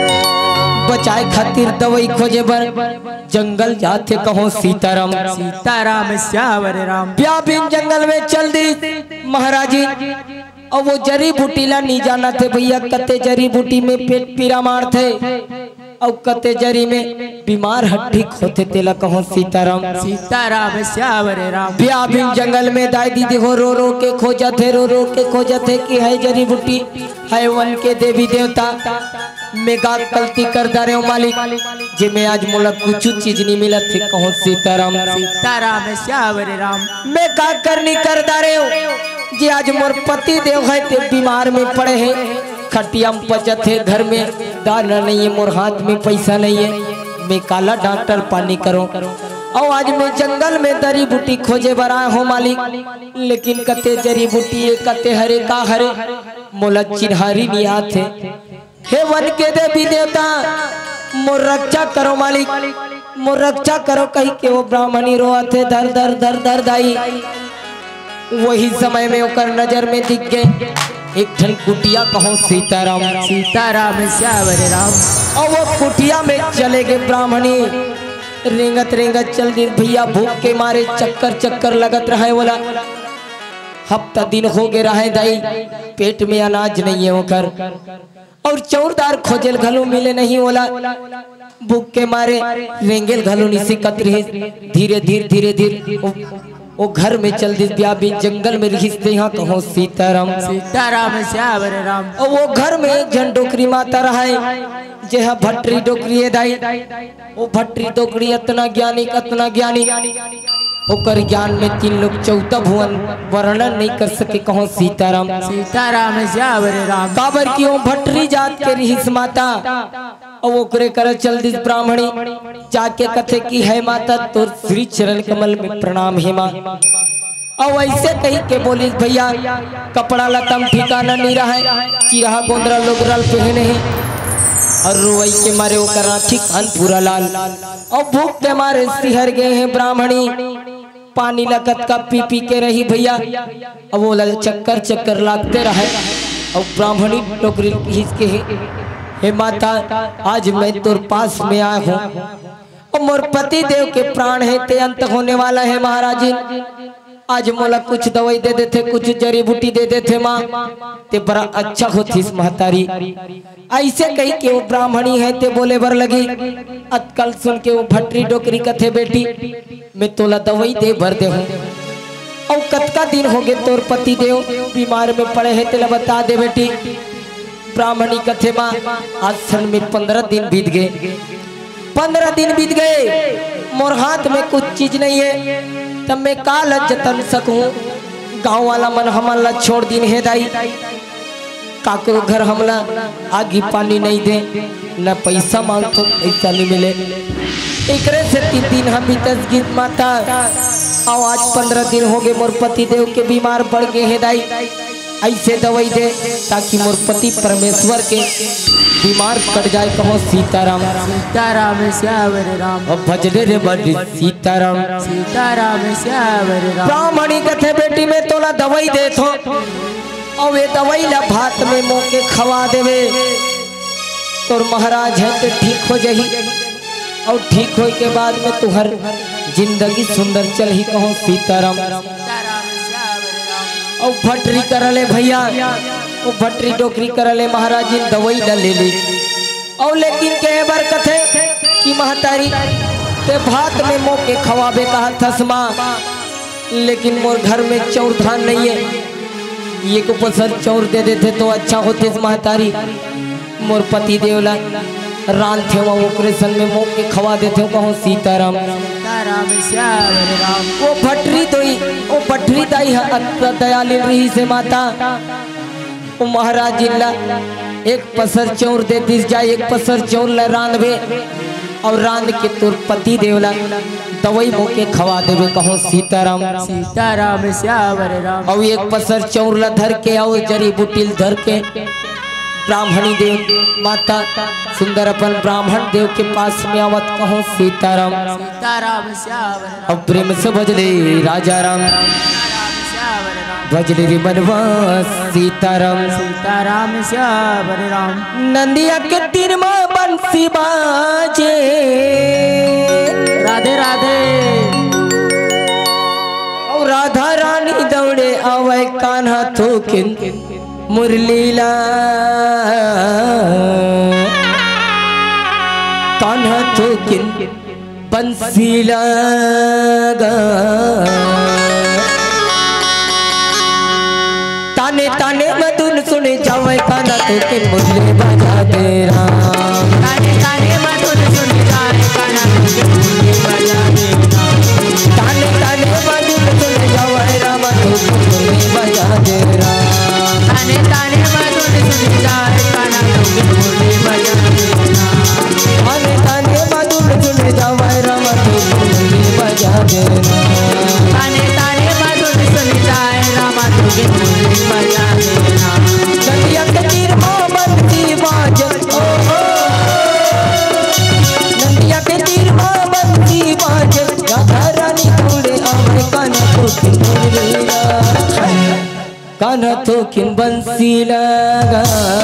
बचाए खातिर दवाई खोजे बर जंगल जाते कहो सीताराम सीताराम श्यावर राम। ब्याह बिन जंगल में चल दी महाराजी और वो जड़ी बूटी ला नहीं जाना थे भैया कते जड़ी बूटी में पेट पीरा मार थे और कते जरी में बीमार हड्डी खोते तेला कहो सीताराम सीताराम श्यावर राम। ब्याह बिन जंगल में दाई दी देखो रो रो के खोजा थे रो रो के खोजा थे कि है जड़ी बूटी है वन के देवी देवता मैं गा गलती कर दा रहे हो मालिक जे मैं आज मोला कुछ चीज नहीं मिला थे कहो सीताराम सीताराम श्यावर राम। मैं का करनी कर दा रहे हो जे आज मोर पति देव है ते बीमार में पड़े हैं खटिया में बचत है घर में दाना नहीं है मोर हाथ में पैसा नहीं है मैं काला डॉक्टर पानी करो और आज मैं जंगल में दरी बूटी खोजे बरा हो मालिक लेकिन कते जड़ी बूटी कते हरे का हरे मोला चिन्हारी नहीं आते हे वन के देवी देवता मोर रक्षा करो मालिक मोर रक्षा करो कहीं के वो ब्राह्मणी रोआ थे दर दर दर दर दाई वही समय में ओकर नजर में दिख गए एक ठन कुटिया कहो सीताराम सीताराम श्यावर राम। और वो कुटिया में चले गए ब्राह्मणी रेंगत रेंगत चल दी भैया भूख के मारे चक्कर चक्कर लगत रहे बोला हफ्ता दिन हो गए रहे दाई पेट में अनाज नहीं है होकर और चौरदार खोजेल घलो मिले नहीं बोला भूख के मारे रेंगेल घलो निसी कतरी धीरे धीरे धीरे धीरे वो घर में चल दी ब्याह भी जंगल में रिश्ते यहाँ कहो सीताराम सीताराम श्यावर राम। और वो घर में जन डोकरी माता रहा जे भट्टरी डोकरी है दाई वो भट्टरी डोकरी इतना ज्ञानी ओकर ज्ञान में 3 लोग 14 भुवन वर्णन नहीं कर सके कहो सीताराम सीताराम श्यावर राम। काबर की ओ भट्टरी जात के रिहिस माता और वो करे कर चल दी ब्राह्मणी जाके कथे की है माता तो श्री चरण कमल में प्रणाम है माँ और ऐसे कही के बोली भैया कपड़ा लतम ठिकाना नहीं रहा है चिराहा गोंदरा लोग रल पहने हैं और रोई के मारे वो करा ठीक पूरा लाल और भूख के मारे सिहर गए हैं ब्राह्मणी पानी लगत का पी पी के रही भैया। अब वो लगे चक्कर चक्कर लागते रहे। और ब्राह्मणी टोकरी खींच के हे माता आज मैं तोर पास में आया हूँ और मोर पति देव के प्राण है ते अंत होने वाला है महाराज। आज मोला कुछ दवाई दे देते कुछ जड़ी बूटी दे देते माँ ते बड़ा अच्छा होती इस महतारी। ऐसे कही के वो ब्राह्मणी है ते बोले बर लगी। अतकल सुन के वो भट्टी डोकरी कथे बेटी मैं तोला दवाई दे भर दे हूँ और कतका दिन हो गए तोर पति देव बीमार में पड़े हैं तेला बता दे बेटी। ब्राह्मणी कथे माँ आज सन में 15 दिन बीत गए। 15 दिन बीत गए मोर हाथ में कुछ चीज नहीं है तब मैं काल जतन सकूं। गांव वाला मन हमला छोड़ दिन है दाई काको घर हमला आगे पानी नहीं दे न पैसा मांग तो पैसा नहीं मिले। एकरे से 3 दिन हम भी तस्गीत माता और आज 15 दिन हो गए मोर पति देव के बीमार पड़ गए है दाई। ऐसे दवाई दे ताकि मोर पति परमेश्वर के बीमार कट जाए। कहो सीताराम सीताराम श्यावर राम और भजरे रे बड़ी सीताराम सीताराम श्यावर राम। ब्राह्मणी कथे बेटी में तोला दवाई दे थो और वे दवाई ला भात में मुँह के खवा देवे तोर महाराज है तो ठीक हो जाही और ठीक हो के बाद में तुहर जिंदगी सुंदर चल ही। कहो सीताराम और भट्टी करले भैया वो भट्टी डोकरी करले महाराज जी दवाई ला ले ली और लेकिन के बार कथे कि महतारी ते भात में मुँह के खवाबे कहा थसमा लेकिन मोर घर में चौर धान नहीं है ये को पसर चौर दे देते तो अच्छा होते महतारी। मोर पति देवला रान थे वहाँ ऑपरेशन में मुँह के खवा देते हो। कहो सीताराम सीताराम श्यावर राम। वो भट्टी दाई दयाली रही से माता वो महाराज जिला एक पसर चौर दे दिस जाए एक पसर चौर ला रांधवे और रांध के तोर पति देवला दवाई मुँह के खवा देवे। कहो सीताराम सीताराम श्यावर राम। और एक पसर चौर ला धर के आओ जड़ी बूटी धर के ब्राह्मणी देव माता सुंदर अपन ब्राह्मण देव के पास में आवत। कहो सीताराम सीताराम श्यावर राम। अब प्रेम से भजले राजा राम भजले रे बनवास सीताराम सीताराम श्यावर राम। नंदिया के तीर में बंसी बाजे राधे राधे और राधा रानी दौड़े आवे कान्हा थोकिन मुरलीला कान्हा थोकिन बंसीला ताने ताने मधुन सुने जावे कान्हा थोकिन मुरली बजा दे राम। ताने ताने मधुर सुन जाए कान्हा थोकिन मुरली बजा दे राम। ताने ताने मधुन सुने जावे राम थोकिन मुरली बजा दे राम। ताने ताने मधुर सुन जाए कान्हा थोकिन मुरली बजा दे राम। ताने ताने मधुर सुने जावे राम थोकिन मुरली बजा दे राम। ताने ताने मधुर सुन जाए राम थोकिन मुरली बजा दे राम। नदिया के तीर में बंसी बाजे नदिया के तीर में बंसी बाजे राधा रानी दौड़े आवे कान्हा थोकिन मुरलीला कान्हा थोकिन बंसी लगा।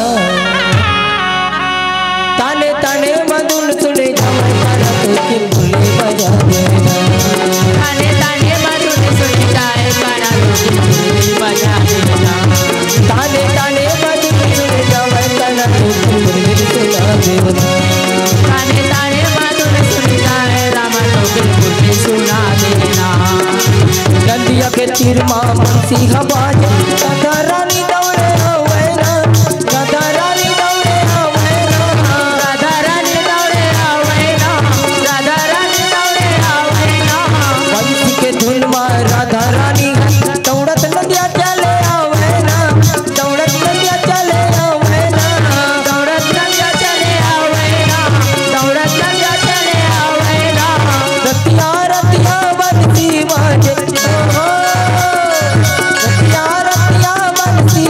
ताने ताने मधुर सुने जावे कान्हा थोकिन मुरली बजा दे राम। ताने ताने मधुर सुन जाए कान्हा थोकिन मुरली बजा दे राम। ताने ताने मधुर सुने जावे कान्हा थोकिन मुरली सुना दे राम। ताने ताने मधुर सुन जाए राम थोकिन मुरली सुना दे राम। नदिया के तीर माँ बंसी बाजे राधा रानी दौड़े आवे ना राधा रानी दौड़े आवे ना राधा रानी दौड़े आवे ना राधा रानी दौड़े आवे ना। बंसी के धुन में राधा रानी दौड़त नदिया चले आवे ना दौड़त नदिया चले आवे ना दौड़त नदिया चले आवे ना दौड़त नदिया चले आवे ना। रतिया रतिया बंसी बाजे रतिया रतिया बंसी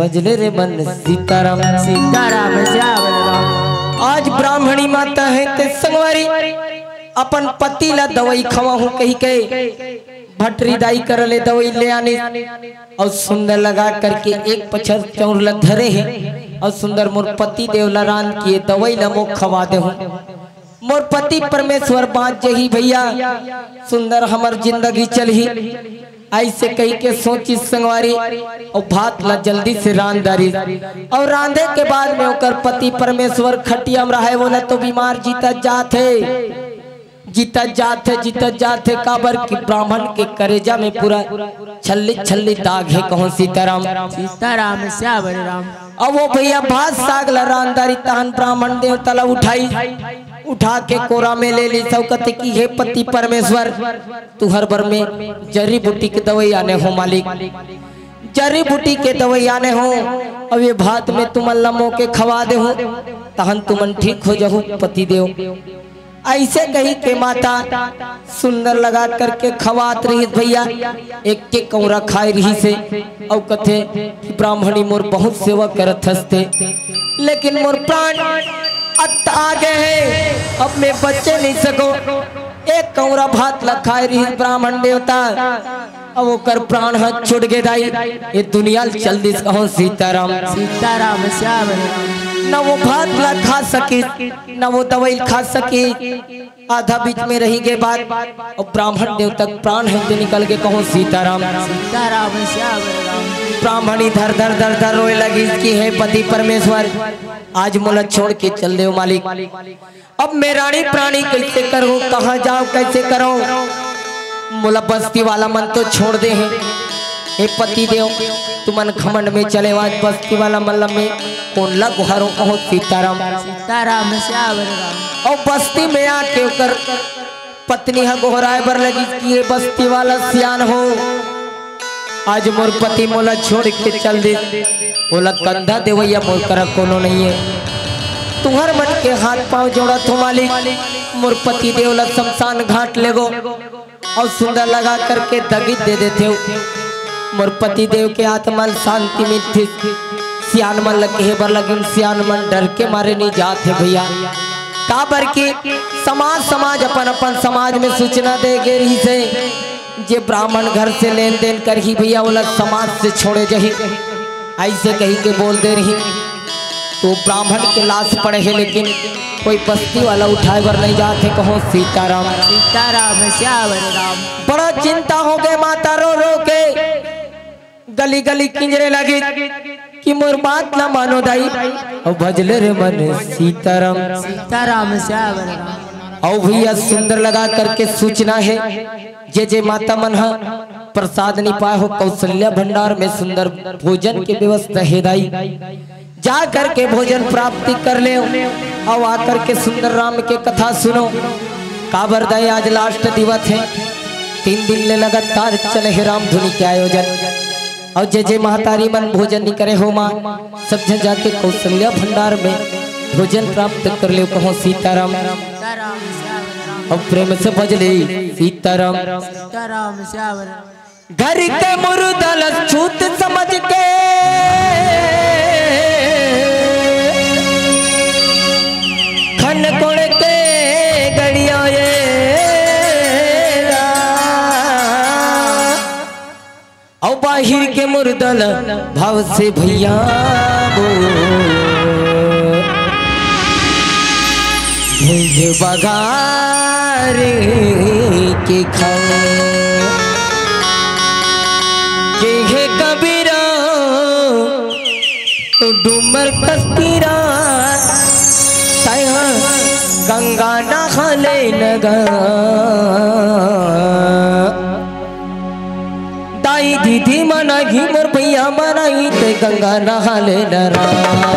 भजले रे मन सीताराम सीताराम श्याम राम। आज ब्राह्मणी माता है ते संगवारी अपन पति ला दवाई खवा हूँ कही के भटरी दाई कर ले दवाई ले आने और सुंदर लगा करके एक पछर चौर ला धरे है और सुंदर मोर पति देवला रान किए दवाई ला मो खवा दे हूँ मोर पति परमेश्वर बात जही भैया सुंदर हमर जिंदगी चलही ऐसे कही के सोची संगवारी और भात ला जल्दी से रांधारी और रांधे के बाद में ओकर पति परमेश्वर खटिया में रहे बोला तो बीमार जीता जाते काबर की ब्राह्मण के करेजा में पूरा छल्ली छल्ली दाग है कहो सीताराम सीताराम श्याम राम। अब वो भैया भात साग ला रांधारी तहन ब्राह्मण देवता ला उठा के कोरा में ले ली सौकत की है पति परमेश्वर तू हर भर में जड़ी बूटी के दवाई आने हो मालिक जड़ी बूटी के दवाई आने हो अब ये भात में तुम लमो के खवा दे हो तहन तुमन ठीक हो जाओ पति देव ऐसे कही के माता सुंदर लगा करके खवात रही भैया एक के कौरा खाए रही से और कथे ब्राह्मणी मोर बहुत सेवा करत हस्ते लेकिन मोर प्राण अत आगे है अब मैं बच्चे नहीं सको एक कौरा भात लखाए रही ब्राह्मण देवता अब वो कर प्राण हाथ छुट गए दाई ये दुनिया चल दिस कहो सीताराम सीताराम श्याम न वो भात ला खा सके न वो दवाई खा सके आधा बीच में रही गए बात और ब्राह्मण देव तक प्राण है निकल के कहो सीताराम सीताराम श्याम राम। ब्राह्मणी धर धर धर धर रोए लगी इसकी है पति परमेश्वर आज मोला छोड़ के चल दे मालिक अब मैं रानी प्राणी कैसे करूं कहाँ जाऊं कैसे करूं मोला बस्ती वाला मन तो छोड़ दे है हे पति देव तुमन घमंड में चले आज बस्ती वाला मल्लम में कौन ला गुहारों कहो सीताराम सीताराम श्याम राम। और बस्ती में आके कर पत्नी है गोहराए बर लगी कि बस्ती वाला सियान हो आज मोर पति मोला छोड़ के चल दे बोला कंधा देवैया मोर कर कोनो नहीं है तुम्हार मन के हाथ पांव जोड़ा तो मालिक मोर पति देवला शमशान घाट ले गो और सुंदर लगा करके दगी दे देते हो मोर पति देव के आत्मा शांति मिलती सियान मन लगे बर लगे सियान मन डर के मारे नहीं जाते भैया काबर की समाज अपन अपन समाज में सूचना दे गे रही से जे ब्राह्मण घर से लेन देन कर ही भैया बोला समाज से छोड़े जही ऐसे कही के बोल दे रही तो ब्राह्मण के लाश पड़े है लेकिन कोई बस्ती वाला उठाए बर नहीं जाते कहो सीताराम सीताराम श्याम राम। बड़ा चिंता हो गए माता रो रो के गली गली किंजरे लगी कि मोर बात ना मानो दाई और भजले रे मन सीताराम सीताराम श्याम राम। और भैया सुंदर लगा करके सूचना है जे माता मन प्रसाद नहीं पाए हो कौशल्या भंडार में सुंदर भोजन की व्यवस्था है दाई जा करके भोजन प्राप्ति कर ले और आकर के सुंदर राम के कथा सुनो काबर दाई आज लास्ट दिवस है 3 दिन ले लगातार चले है राम धुनी के आयोजन और जे महतारी मन भोजन नहीं करे हो माँ सब जन जाके कौशल्या भंडार में भोजन प्राप्त कर ले कहो सीताराम और प्रेम से भजले सीताराम सीताराम श्याम राम। घर के मुर्दल छूत समझ के खन कोण के गड़िया और बाहिर के मुर्दल भाव से भैया भुज बगार के खाओ के है कबीरा डूमर कस्तीरा गंगा नहाले लगा दाई दीदी मनाही मोर भैया मनाही ते गंगा नहाले लरा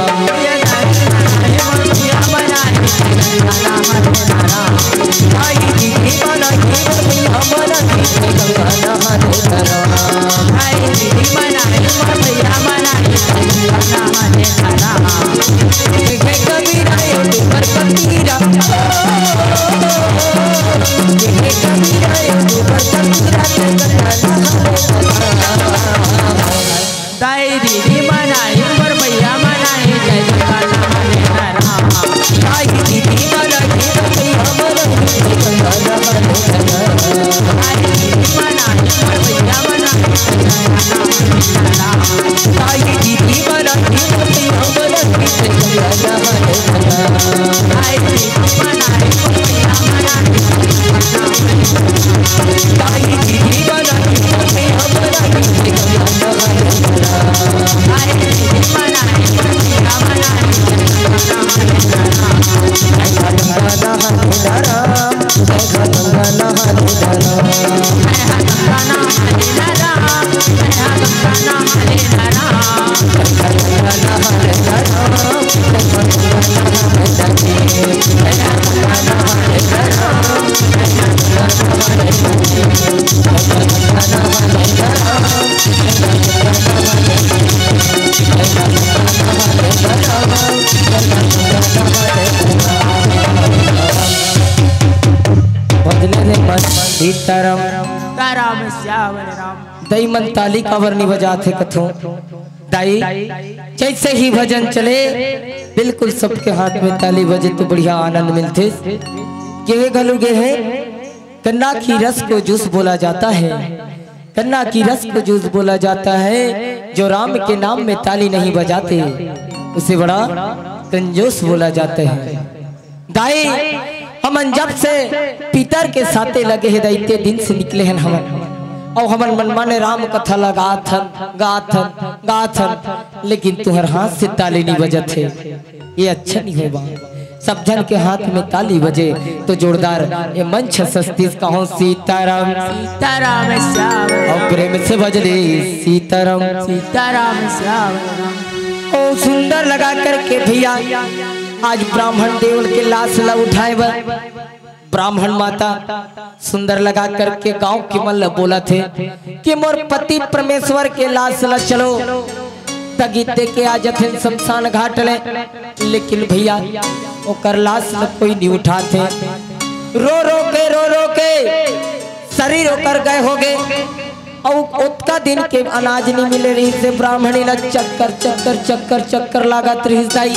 दाई दीदी मनाही मोर भैया मनाही ते गंगा नहाले लरा भाई दीदी मनाई मोर भैया मनाई गंगा नहाले लरा कबीरा ऊपर कबीरा दाई दीदी मनाई ताई दीदी बना के पति हमरा के गंगा नहाने चला ताई दीदी बना के पति हमरा के गंगा नहाने चला गंगा नहाने चला गंगा नहाने चला गंगा नहाने चला गंगा नहाने चला सीताराम राम श्याम राम दई मन ताली कावर नहीं बजाते कथो दाई जैसे ही भजन चले बिल्कुल सबके हाथ में ताली बजे तो बढ़िया आनंद मिलते। ये गलुगे हैं गन्ना की रस को जूस बोला जाता है, गन्ना की रस को जूस बोला जाता है। जो राम के नाम में ताली नहीं बजाते उसे बड़ा कंजूस बोला जाता है। दाई हमन जब से पितर के साथे लगे हैं दैत्य दिन से निकले हैं हमन और हमन मन माने राम कथा लगाथन गाथन गाथन लेकिन तुहर हाथ से ताली नहीं बजत है। ये अच्छा नहीं होगा। सब जन के हाथ में ताली बजे तो जोरदार ये मंच सस्तीस कहो सीताराम सीताराम श्याम और प्रेम से बजले सीताराम सीताराम श्याम ओ सुंदर लगा करके भैया आज ब्राह्मण देवल के लाश ला उठाए ब्राह्मण माता सुंदर लगा करके गांव के मल्ल बोला थे कि मोर पति परमेश्वर के लाश ला चलो तगीते के आज थे शमशान घाट ले लेकिन भैया ओकर लाश ला कोई नहीं उठाते। रो रो के शरीर होकर गए हो गए और उतना दिन के अनाज नहीं मिले रही से ब्राह्मणी ला चक्कर चक्कर चक्कर चक्कर लागत रही दाई।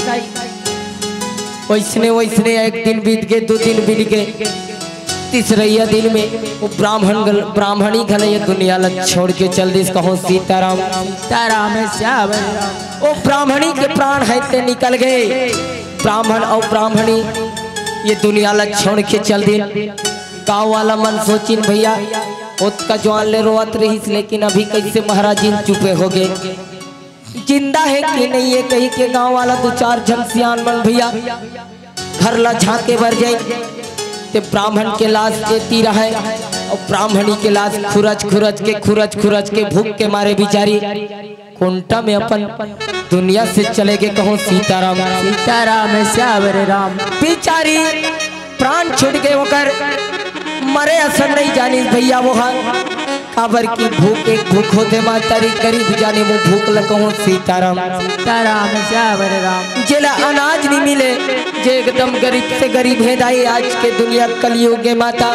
वैसने वैसने एक दिन बीत गए, 2 दिन बीत गए, तीसरा दिन में वो ब्राह्मणी घल ये दुनिया ला छोड़ के चल दी। कहो सीताराम सीताराम श्याम वो ब्राह्मणी के प्राण है ते निकल गए। ब्राह्मण और ब्राह्मणी ये दुनिया ला छोड़ के चल दी। गाँव वाला मन सोचिन भैया उसका जवान ले रोवत रही लेकिन अभी कैसे महाराज जी चुपे हो गए, जिंदा है कि नहीं है। कहीं के गांव वाला 2-4 जन सियान मन भैया घर ला झांके भर जाए ते ब्राह्मण के लाश देती रहे और ब्राह्मणी के लाश खुरच खुरच के भूख के मारे बिचारी कोंटा में अपन दुनिया से चले गए। कहो सीताराम सीताराम श्याम राम बिचारी प्राण छूट गए होकर मरे असर नहीं जानी भैया वो काबर की भूख एक भूख होते मातारी गरीब जाने वो भूख लगो सीताराम सीताराम श्याम राम जेला अनाज नहीं मिले जे एकदम गरीब से गरीब है दाई। आज के दुनिया कलयुग के माता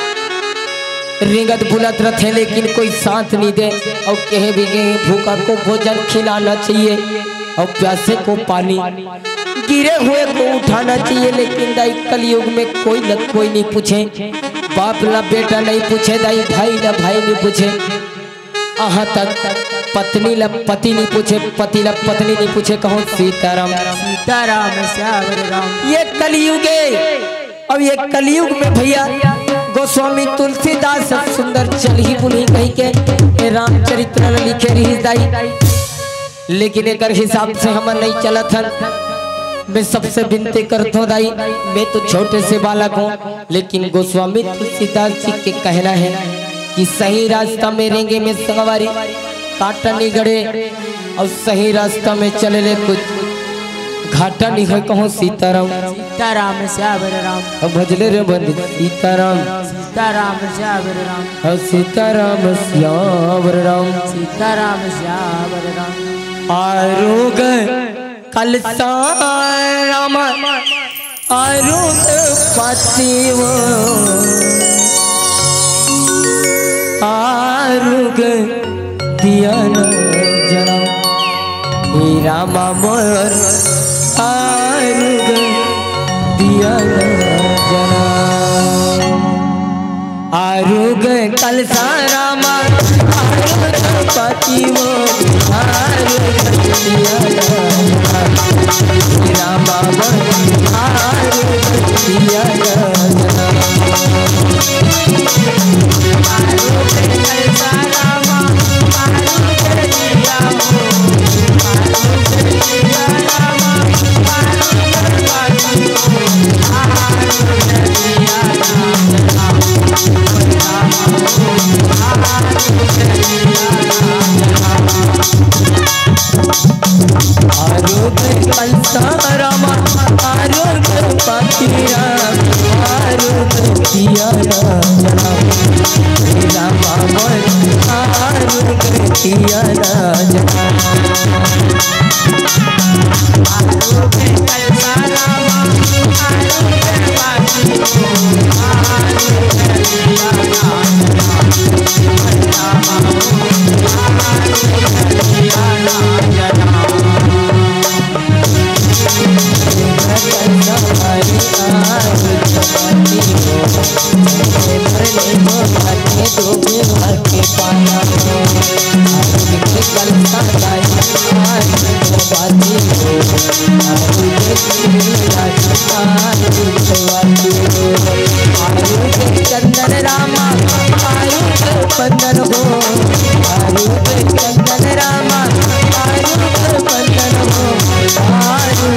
रिंगत बुलत रथे लेकिन कोई साथ नहीं दे और कहे भी गए भूखा को भोजन खिलाना चाहिए और प्यासे को पानी गिरे हुए को उठाना चाहिए। लेकिन दाई कलयुग में कोई नहीं पूछे, बाप ला बेटा नहीं पूछे दाई, भाई ला भाई नहीं पूछे, आहा तक पत्नी ला पति नहीं पूछे, पति ला पत्नी नहीं पूछे। कहो सीताराम सीताराम श्याम राम ये कलयुग है। अब ये कलयुग में भैया गोस्वामी तुलसीदास सुंदर चल ही बुली कही के रामचरित्र लिखे रही दाई। लेकिन एक हिसाब से हम नहीं चलत हन। मैं सबसे विनती करता हूँ दाई, मैं तो छोटे से बालक हूँ लेकिन गोस्वामी तुलसीदास जी के कहना है कि सही रास्ता में रेंगे में संगवारी कांटा नहीं गड़े और सही रास्ता में चले ले कुछ घाटा नहीं है। कहो सीताराम सीताराम श्याम राम भजले रे बन सीताराम सीताराम श्याम राम सीताराम श्याम राम सीताराम श्याम राम आरोग कलसा राम आरोग पातिव आरोग दिया न जना रामा मोर आरुग दिया जना आरुग कलसा रामा आरुग पतिवो आरुग दिया रामा मोर आरुग दिया जना दिया ना जला रामा मोर आरू के दिया ना जला आरू के कलसा रामा आरू के बाती आरू के दिया ना जला रामा आरू के दिया ना जला चंदन रामा आयु बंदन हो आयु चंदन रामा आयु बंदन हो आयु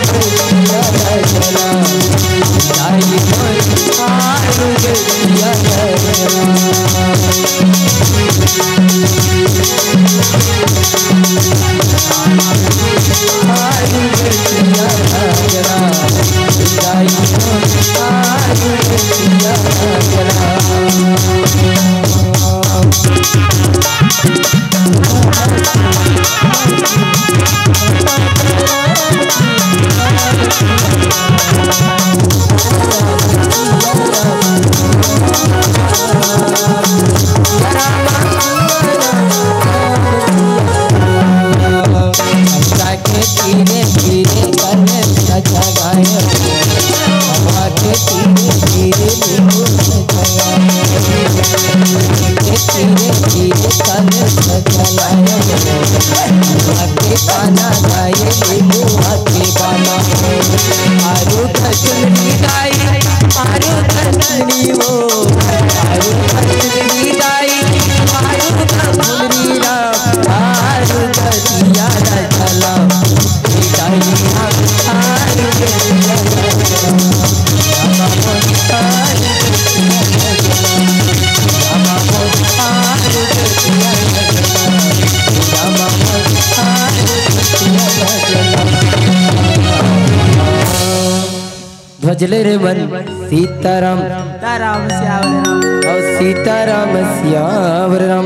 भजले रे मन सीताराम सीताराम श्यावर राम और सीताराम श्यावर राम।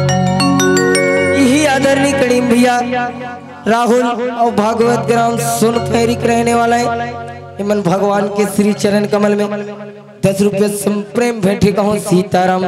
यही आदरणीय करीम भैया राहुल और भागवत ग्राम सुन फैरिक रहने वाला है। मन भगवान के श्री चरण कमल में 10 रुपये संप्रेम भेंटे कहूँ सीताराम।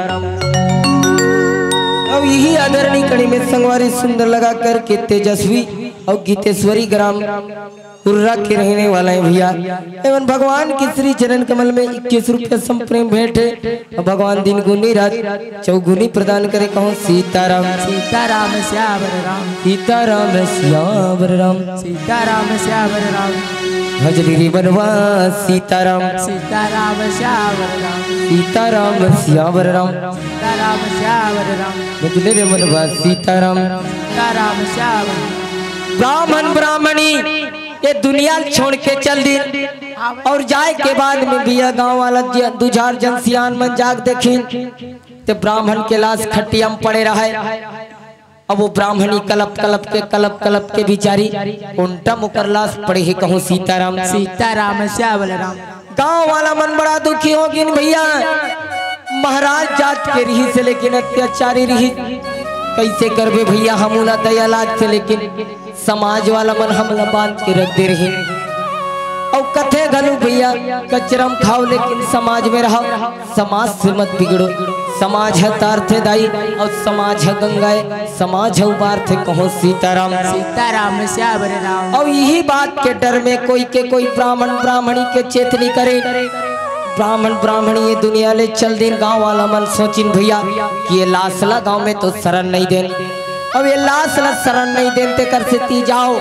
अब यही आदरणीय कड़ी में संगवारी सुंदर लगा करके तेजस्वी और गीतेश्वरी ग्राम उर्रा के रहने वाला है भैया। एवं भगवान के श्री चरण कमल में 21 रुपये संप्रेम भेंट है। भगवान दिन गुनी रात चौगुनी प्रदान करे कहूँ सीताराम। सीताराम श्यावर राम सीताराम श्यावर राम सीताराम श्यावर राम भजगिरी बनवा सीताराम। सीताराम श्यावर राम सीताराम श्यावर राम सीताराम श्यावर राम भजले रे बनवा सीताराम। सीताराम श्यावर ब्राह्मण ब्राह्मणी ये दुनिया छोड़ के चल दी और जाए के बाद में भैया गांव वाला दुजार जनसियान मन जाग देखी तो ब्राह्मण के लाश खटिया में पड़े रहे। अब वो ब्राह्मणी कलप कलप के बिचारी उल्टा मुकर लाश पड़े ही कहूँ सीताराम। सीताराम श्यावर राम गांव वाला मन बड़ा दुखी होगी भैया। महाराज जात के रही से लेकिन अत्याचारी रही कैसे करबे भैया हमला दयालाज से लेकिन समाज वाला मन हमला बांध के रख दे रही। और कथे घलू भैया कचरम खाओ लेकिन समाज में रहो। समाज से मत बिगड़ो। समाज है तार्थे दाई और समाज है गंगाए समाज है उबार थे कहो सीताराम। सीताराम श्यावर राम और यही बात के डर में कोई के कोई ब्राह्मण ब्राह्मणी के चेतनी करे। ब्राह्मण ब्राह्मणी ये दुनिया ले चल दिन गांव वाला मन सोचिन भैया कि ये लाशला गांव में तो शरण नहीं देन। अब ये लाशला शरण नहीं देन ते कर से ती जाओ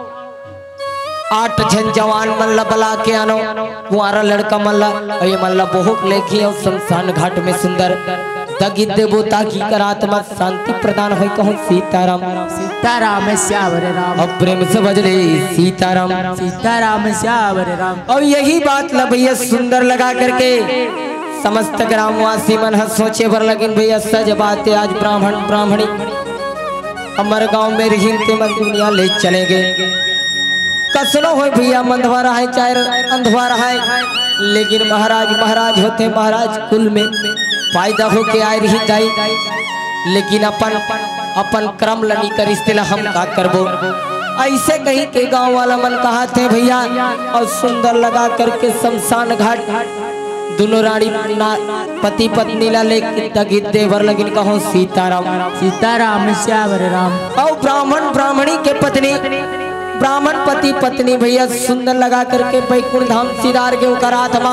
8 जन जवान मल्ला बला के आनो कुआरा लड़का मल्ला और ये मल्ला बहुत लेखी और शमशान घाट में सुंदर दगी देवो ताकि कर आत्मा शांति प्रदान हो कहूँ सीताराम। सीताराम श्यावर राम अब प्रेम से बजरे सीताराम। सीताराम श्यावर राम और यही बात ला भैया सुंदर लगा करके समस्त ग्रामवासी मन हंस सोचे भर लगिन भैया सज बात आज ब्राह्मण ब्राह्मणी हमारे गांव में रहीते मन दुनिया ले चले गए। कसनो हो भैया मंधवारा है चाहे अंधवारा है लेकिन महाराज होते महाराज कुल में फायदा होके आए रही जाई, लेकिन अपन क्रम लनी कर इस्तेला हम का करबो। ऐसे कहीं के गांव वाला मन कहा थे भैया, और सुंदर लगा करके शमशान घाट दोनों रानी पति पत्नी ला लेके गीत देवर लगिन कहो सीताराम सीताराम श्यावर राम। और ब्राह्मण ब्राह्मणी के पत्नी ब्राह्मण पति पत्नी भैया सुंदर लगा करके बैकुंठ धाम सिरार के उकर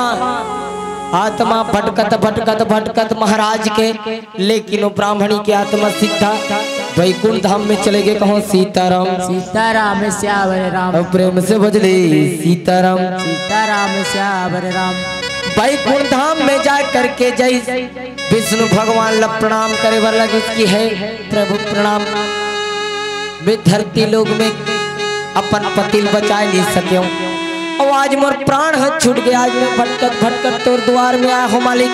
आत्मा भटकत महाराज के, लेकिन वो ब्राह्मणी की आत्मा सीधा बैकुंठ धाम में चले गए कहो सीताराम सीताराम श्यावर राम। और प्रेम से बजले सीताराम सीताराम श्यावर राम। बैकुंठ धाम में जा करके जय विष्णु भगवान ला प्रणाम करे बर लगी की है प्रभु प्रणाम। मैं धरती लोग में अपन पति बचाए नहीं सक्यो, और आज मोर प्राण है छूट गया, आज मैं भटकत तोर द्वार में आया हो मालिक।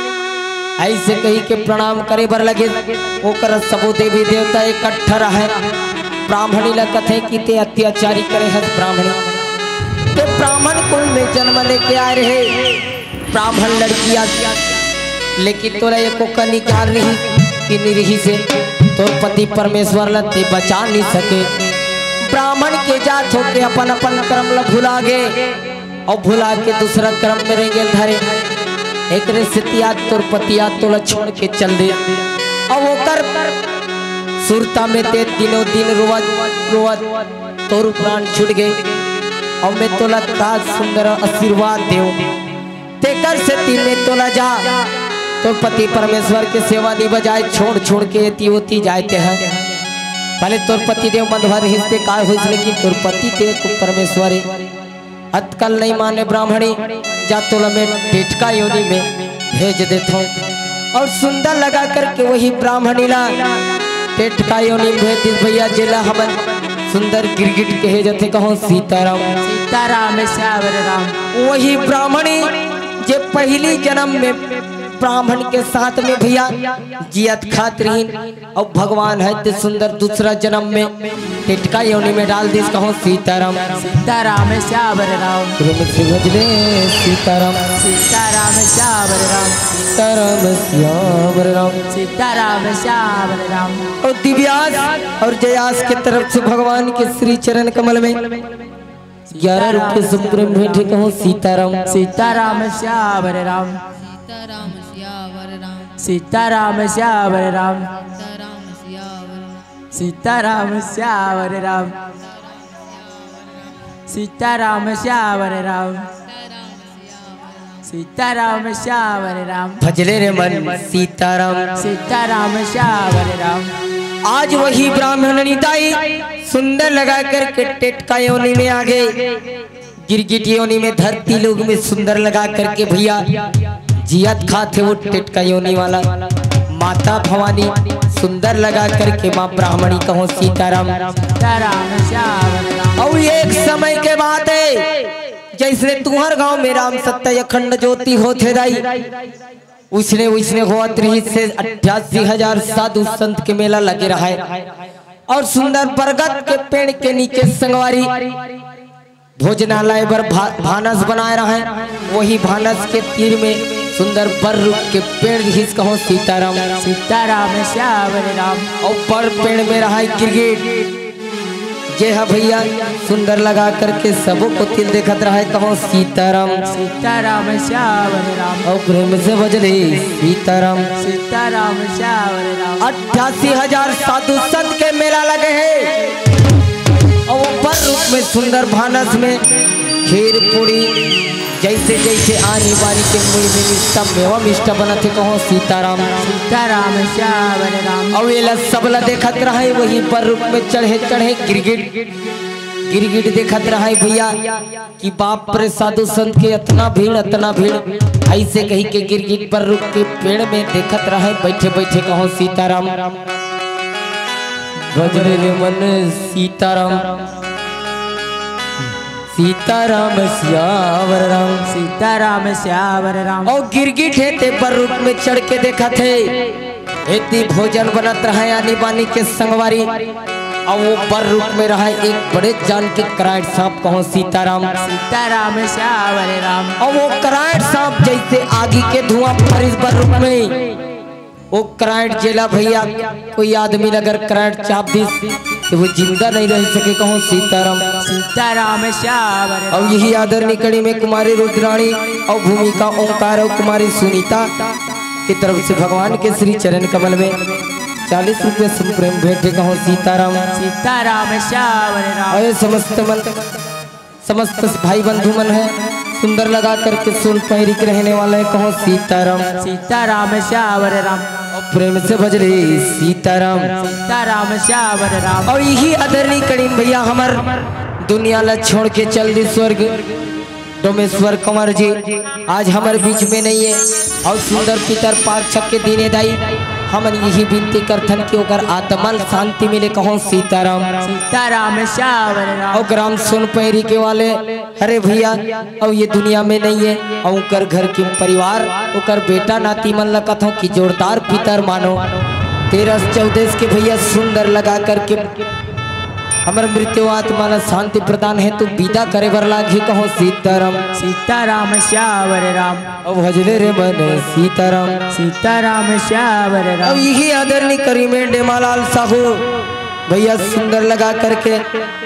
ऐसे कही के प्रणाम करे बर लगे, ओकर सबो देवी देवता इकट्ठा रहे। ब्राह्मणी ला कथे की ते अत्याचारी करे है ब्राह्मणी ते ब्राह्मण कुल में जन्म लेके आए रहे ब्राह्मण लड़कियां, लेकिन तोरा एको कनी जान रही कि निरही से तोर पति परमेश्वर लते बचा नहीं सके। ब्राह्मण के जात होके अपन कर्म ला भुला गए, और भुला के दूसरा कर्म में रहेंगे धरे। एक रिश्तिया तोर पतिया तोला छोड़ के चल दे, और वो कर सुरता में ते दिनों दिन रोवत तोर प्राण छूट गए। और मैं तोला ताज सुंदर आशीर्वाद देव तेकर से तीन में तोला जा तो पति परमेश्वर के सेवा नहीं बजाए छोड़ के एती जाते हैं। पहले तोर पति देव मधुर हिस्से का हो, लेकिन तोर पति देव तो परमेश्वर अतकल नहीं माने ब्राह्मणी जा तोला में टेटका योनि में भेज देता हूँ। और सुंदर लगा करके वही ब्राह्मणी ला टेटका योनि में भेज दी भैया जिला हमन सुंदर गिरगिट कहे जाते कहो सीताराम सीताराम श्यावर राम। वही ब्राह्मणी जे पहली जन्म में ब्राह्मण के साथ में भैया जियत खातरीन, और भगवान है ते सुंदर दूसरा जन्म में टिटका योनि में डाल दिस कहो सीताराम सीताराम श्यावर राम। सीताराम सीताराम श्यावर राम। सीताराम श्यावर राम। सीताराम श्यावर राम। और दिव्यास और जयास के तरफ से भगवान के श्री चरण कमल में 11 रुपये सुप्रीम भेंट कहो सीताराम सीताराम श्यावर राम। सीताराम श्यावर राम। सीताराम श्यावर राम। सीताराम श्यावर राम। सीताराम श्यावर राम। भजले रे मन सीताराम सीताराम श्यावर राम। आज वही ब्राह्मणी दाई सुंदर लगा करके टेटका योनि में आ गए, गिरगिट योनि में धरती लोग में सुंदर लगा करके भैया जियत खाते वो टेटका योनि वाला माता भवानी सुंदर लगा करके माँ ब्राह्मणी कहो सीताराम सीताराम श्यावर राम। और एक समय के बात है जैसे तुम्हार गांव में राम सत्य अखंड ज्योति होते दाई उसने होत रही से 88,000 साधु संत के मेला लगे रहा है, और सुंदर बरगद के पेड़ के नीचे संगवारी भोजनालय पर भानस बनाए रहा है। वही भानस के तीर में सुंदर बररुख के पेड़ हिस कहो सीताराम सीताराम श्यावर राम। और पर पेड़ में रहा है गिरगिट जे है भैया सुंदर लगा करके सबों को तिल देखत रहा है कहो सीताराम सीताराम श्यावर राम। और प्रेम से बजले सीताराम सीताराम श्यावर राम। 88,000 साधु संत के मेला लगे हैं, और वो पर रूप में सुंदर भानस में खीर पूरी जैसे जैसे आनी बानी के मुँह में मिष्टा मेवा मिष्टा बना थे कहो सीताराम सीताराम श्यावर राम। और ये सबला देखत रहे वही पर रूप में चढ़े गिरगिट देखत रहे भैया कि बाप रे साधु संत के इतना भीड़ ऐसे कही के गिरगिट पर रुक के पेड़ में देखत रहे बैठे कहो सीताराम बजरे रे मन सीताराम सीताराम श्यावर राम। सीताराम श्यावर राम। और गिरगिट है ते पर रूप में चढ़ के देखा थे इतनी भोजन बनत रहे आनी बानी के संगवारी और वो बर रूप में रहा एक बड़े जान के कराट सांप कहो सीताराम। सीताराम श्यावर राम। और वो कराट सांप जैसे आगे के धुआं पर इस बर रूप में वो कराट जेला भैया कोई आदमी अगर कराट चाप दी तो वो जिंदा नहीं रह सके कहो सीताराम। सीताराम श्यावर। और यही आदरणीय कड़ी में कुमारी रुद्राणी और भूमिका ओंकार और कुमारी सुनीता की तरफ से भगवान के श्री चरण कमल में 40 रुपये संप्रेम भेंटे कहो सीताराम। सीताराम श्यावर राम। और समस्त भाई बंधु मन है सुंदर लगा करके सुन पैरी के रहने वाले है कहो सीताराम। सीताराम श्यावर राम। और प्रेम से बज रही सीताराम। सीताराम श्यावर राम। और यही आदरणीय कड़ी भैया हमार दुनिया ला छोड़ के चल दी स्वर्ग डोमेश्वर कंवर जी आज हमारे बीच में नहीं है। और सुंदर पितर पाक छक के दीने दाई हमन यही विनती करथन कि ओकर आत्मा शांति मिले कहो सीताराम। सीताराम श्यावर राम। और ग्राम सोन पैरी के वाले अरे भैया और ये दुनिया में नहीं है और ओकर घर के परिवार ओकर बेटा नाती मन लगत हो कि जोरदार पितर मानो 13-14 के भैया सुंदर लगा करके हमारे मृत्यु आत्मा न शांति प्रदान है तो विदा करे बर लागी कहो सीताराम। सीताराम श्यावर राम। और भजले रे मन सीताराम। सीताराम श्यावर राम। और यही आदरणीय करी में डेमालाल साहू भैया सुंदर लगा करके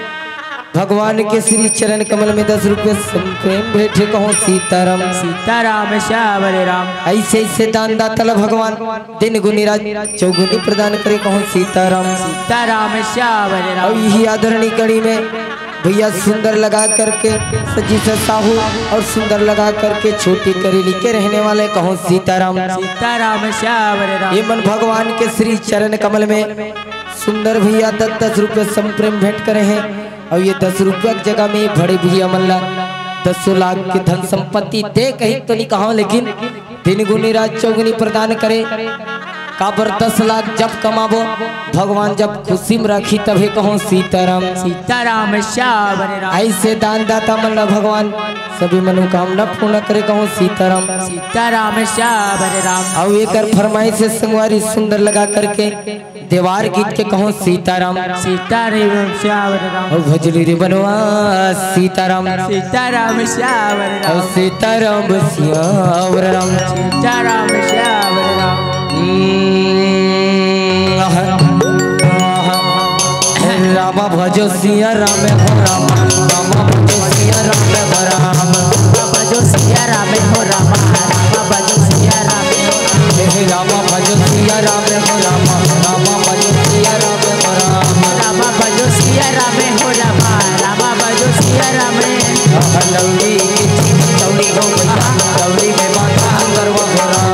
भगवान के श्री चरण कमल में 10 रुपये संप्रेम भेंटे कहो सीताराम। सीताराम श्यावर राम। ऐसे ऐसे दान दाता भगवान दिन गुनी रात चौगुनी प्रदान करे कहो सीताराम। सीताराम श्यावर राम। और यही आदरणीय कड़ी में भैया सुंदर लगा करके सजी से साहू और सुंदर लगा करके छोटी करेली के रहने वाले कहो सीताराम। सीताराम श्यावर राम। ये मन भगवान के श्री चरण कमल में सुंदर भैया 10-10 रुपये संप्रेम भेंट करे हैं। और ये 10 रुपये की जगह में बड़े भैया मल्ला 10 लाख की धन संपत्ति दे कहीं तो नहीं कहा लेकिन दिन गुनी रात चौगुनी प्रदान करे काबर 10 लाख जब कमाबो भगवान जब खुशी में रखी तभी कहो सीताराम। सीताराम श्यावर राम। ऐसे दान दाता मल्ला भगवान सभी मनोकामना पूर्ण करे कहो सीताराम। सीताराम श्यावर राम। और एक फरमाइश से संगवारी सुंदर लगा करके देवार गीत के कहो सीताराम। सीताराम श्यावर राम। और भजली रे बनवा सीताराम। सीताराम श्यावर और राम। सीताराम श्यावर राम। सीताराम श्यावर राम। रामा भजो सिया राम हो राम। रामा भजो सिया राम हो राम। भजो सिया राम हो राम। भजो सिया राम हो रामा भजो सिया राम हो राम। रामा भजो सिया राम हो राम। रामा भजो सिया राम हो राम। रामा भजो सिया राम। लवली चौड़ी हो भैया लवली में बात करवा हो राम।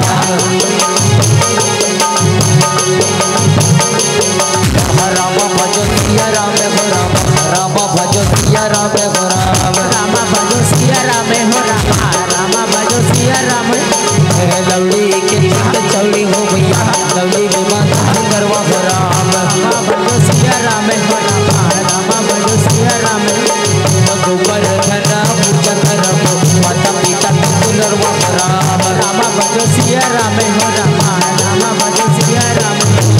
रामा भजो सिया राम हो राम। रामा भजो सिया राम हो राम। रामा भजो सिया राम हो राम। रामा भजो सिया राम। लवली के चौड़ी हो भैया लवली में बात करवा हो राम। रामा भजो सिया राम हो राम। रामा भजो सिया राम। गोबर धना पूजा करम माता पिता तुलरवा हो राम। रामा भजो सिया राम हो राम। रामा भजो सिया राम।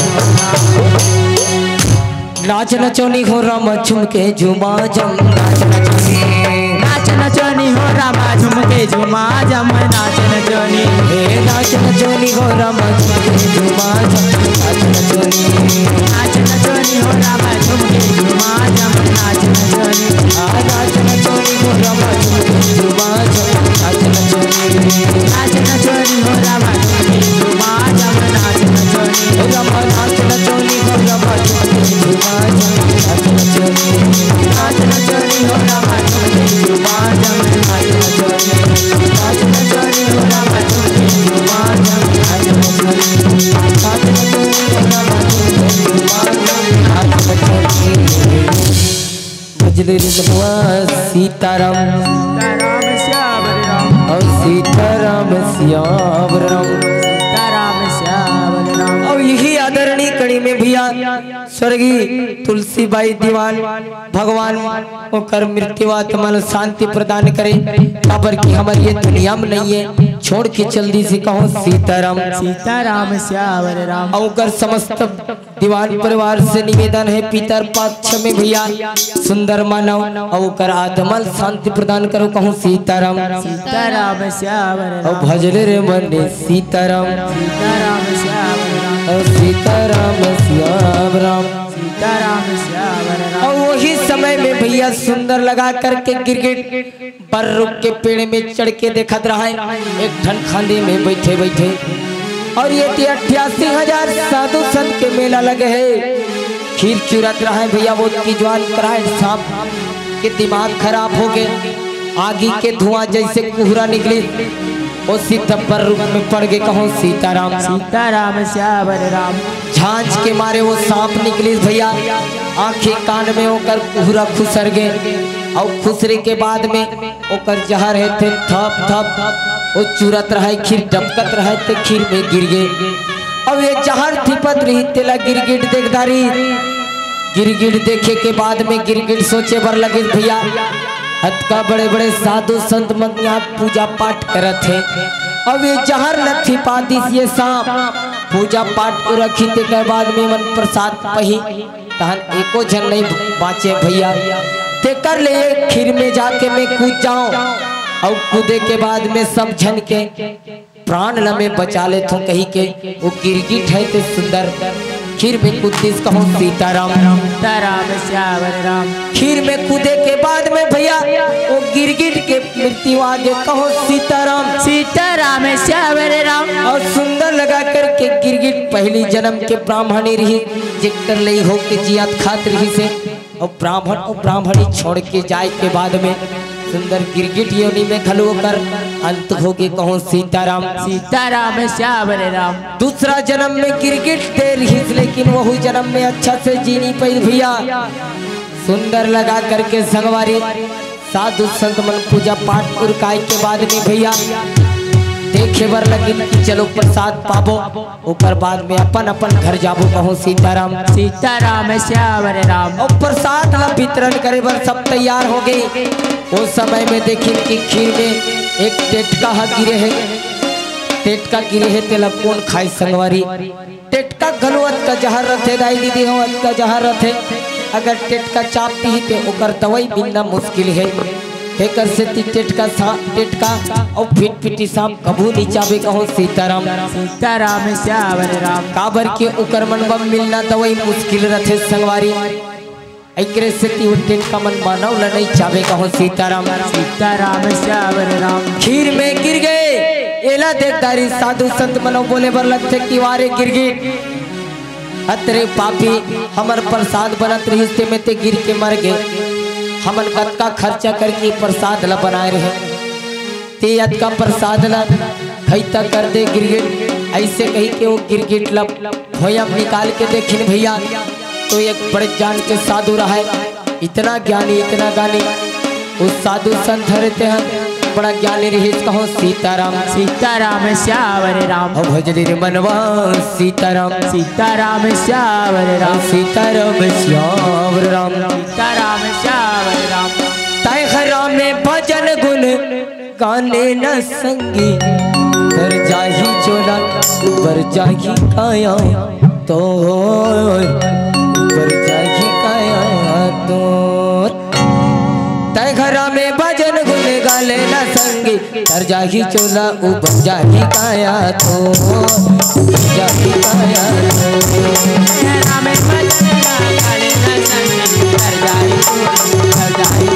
नाच नचोनी हो राम झुमके झुमा जम। नाच नचोनी नाच नचोनी हो रामा झुमके झुमा जम। नाच नचोनी नाच नचोनी हो राम झुमके झुमा जम। नाच नचोनी नाच नचोनी हो रामा झुमके झुमा जम। नाच नचोनी नाच नचोनी हो राम झुमके झुमा जम। नाच नचोनी नाच नचोनी हो रामा झुमके झुमा जम। नाच नचोनी रामा नाच नचोनी हो राम झुमके झुमा जम। नाच नचोनी नाच नचोनी हो रामा झुमके झुमा जम। नाच नचोनी नाच नचोनी हो राम झुमके झुमा जम। नाच नचोनी नाच नचोनी हो राम झुमके झुमा जम। नाच नचोनी भजले रे बनवा सीताराम। सीताराम श्यावर राम। और सीताराम श्यावर राम। सीताराम श्यावर राम। और यही आदरणीय कड़ी में भैया स्वर्गीय तुलसीबाई दीवान भगवान ओकर मृत्यु आत्मा शांति प्रदान करे काबर की हमारी ये दुनिया में नहीं है छोड़ के जल्दी से कहो सीताराम। सीताराम श्यावर राम। और समस्त दीवान परिवार से निवेदन है पितर पक्ष में भैया सुंदर मानव और आत्मल शांति प्रदान करो कहो सीताराम। सीताराम श्यावर और राम। भजले रे मने सीताराम। सीताराम श्यावर राम। और सीताराम श्याम राम। सीताराम श्यावर राम। और वही समय में भैया सुंदर लगा करके गिरगिट बर्रुक के पेड़ में चढ़ के देखत रहा है एक ठन खांदे में बैठे बैठे। और ये 88,000 साधु संत के मेला लगे है खीर चुरत रहा है भैया। वो जवान कराए सांप के दिमाग खराब हो गए आगे के धुआं जैसे कोहरा निकली वो सीधा बर्रुक में पड़ गए कहो सीताराम। सीताराम श्यावर राम। झांझ के मारे वो सांप निकली भैया आंखें कान में होकर कोहरा खुसर गए और खुसरे के बाद में ओकर जहर है थे थप थप वो चुरत रहा खीर डबकत रहा थे खीर में गिर गए। अब ये जहर थिपत रही तेला गिरगिट देखदारी गिरगिट देखे के बाद में गिरगिट सोचे बर लगे भैया हत का बड़े बड़े साधु संत मन यहाँ पूजा पाठ करत थे। अब ये जहर न थिपा दिस ये सांप पूजा पाठ को रखी थे के बाद में मन प्रसाद पही तहन एको जन नहीं बाचे भैया ते कर ले खीर में जाके मैं कूद जाऊं और कूदे के बाद में सब जन के प्राण लमे बचा ले थो कहीं के वो गिरगिट है ते सुंदर खीर में कूदिस कहो सीताराम। सीताराम श्यावर राम। खीर में कूदे के बाद में भैया वो गिरगिट के मृत्यु आगे कहो सीताराम। सीताराम श्यावर राम। और सुंदर लगा करके गिरगिट पहली जन्म के ब्राह्मणी रही जिक्र ले हो के जियात खात रही से और ब्राह्मणी छोड़ के जाए के बाद में सुंदर गिरगिट योनि में खलो कर अंत हो गए कहो सीताराम। सीताराम श्यावर राम। दूसरा जन्म में गिरगिट दे रही लेकिन वही जन्म में अच्छा से जीनी पाई भैया सुंदर लगा करके संगवारी साधु संत मन पूजा पाठ उरकाई के बाद में भैया देखे बर लगी कि चलो प्रसाद पाबो ऊपर बाद में अपन अपन घर जाबो कहो सीताराम। सीताराम श्यावर राम। और प्रसाद ला वितरण करे बर सब तैयार हो गए। उस समय में देखी कि खीर में एक टेटका गिरे है टेटका गिरे है तेला कौन खाई संगवारी टेटका गलुअत का जहर रथे दाई दीदी हो का जहर रथे अगर टेटका चाप पी ते ओकर दवाई मिलना मुश्किल है तेकर से टेटका और फिट पिटी सांप कबू नहीं चाबे कहो सीताराम। सीताराम श्यावर राम। काबर के ओकर मन बम मिलना दवाई मुश्किल रथे संगवारी एकरे से टेटका मन मानव ल नहीं चाबे कहो सीताराम। सीताराम श्यावर राम। खीर में गिर गए एला देखदारी साधु संत मनो बोले बर लगते कि वारे गिरगिट अतरे पापी हमर प्रसाद बनत रही ते में ते गिर के मर गए हमन कत का खर्चा करके प्रसाद ला बनाए रहे ते अत का प्रसाद ला खैता कर दे गिरगिट ऐसे कही के वो गिरगिट ला भोयम निकाल के देखिन भैया तो एक बड़े जान के साधु रहा है इतना ज्ञानी उस साधु संत रहते हैं बड़ा ज्ञानी रही कहो सीताराम। सीताराम श्यावर राम। भजले रे मनवा सीताराम। सीताराम श्यावर राम। सीताराम श्यावर राम। सीताराम श्यावर राम। ताय खरा में भजन गुण गाने न संगी कर जाही चोला बर जाही काया तो बर जाही काया तो तय घरा में भजन गुण गाले न संगी कर जाही चोला उबर जाही काया तो जाही काया घरा में भजन गाले न संगी कर जाही कर जाही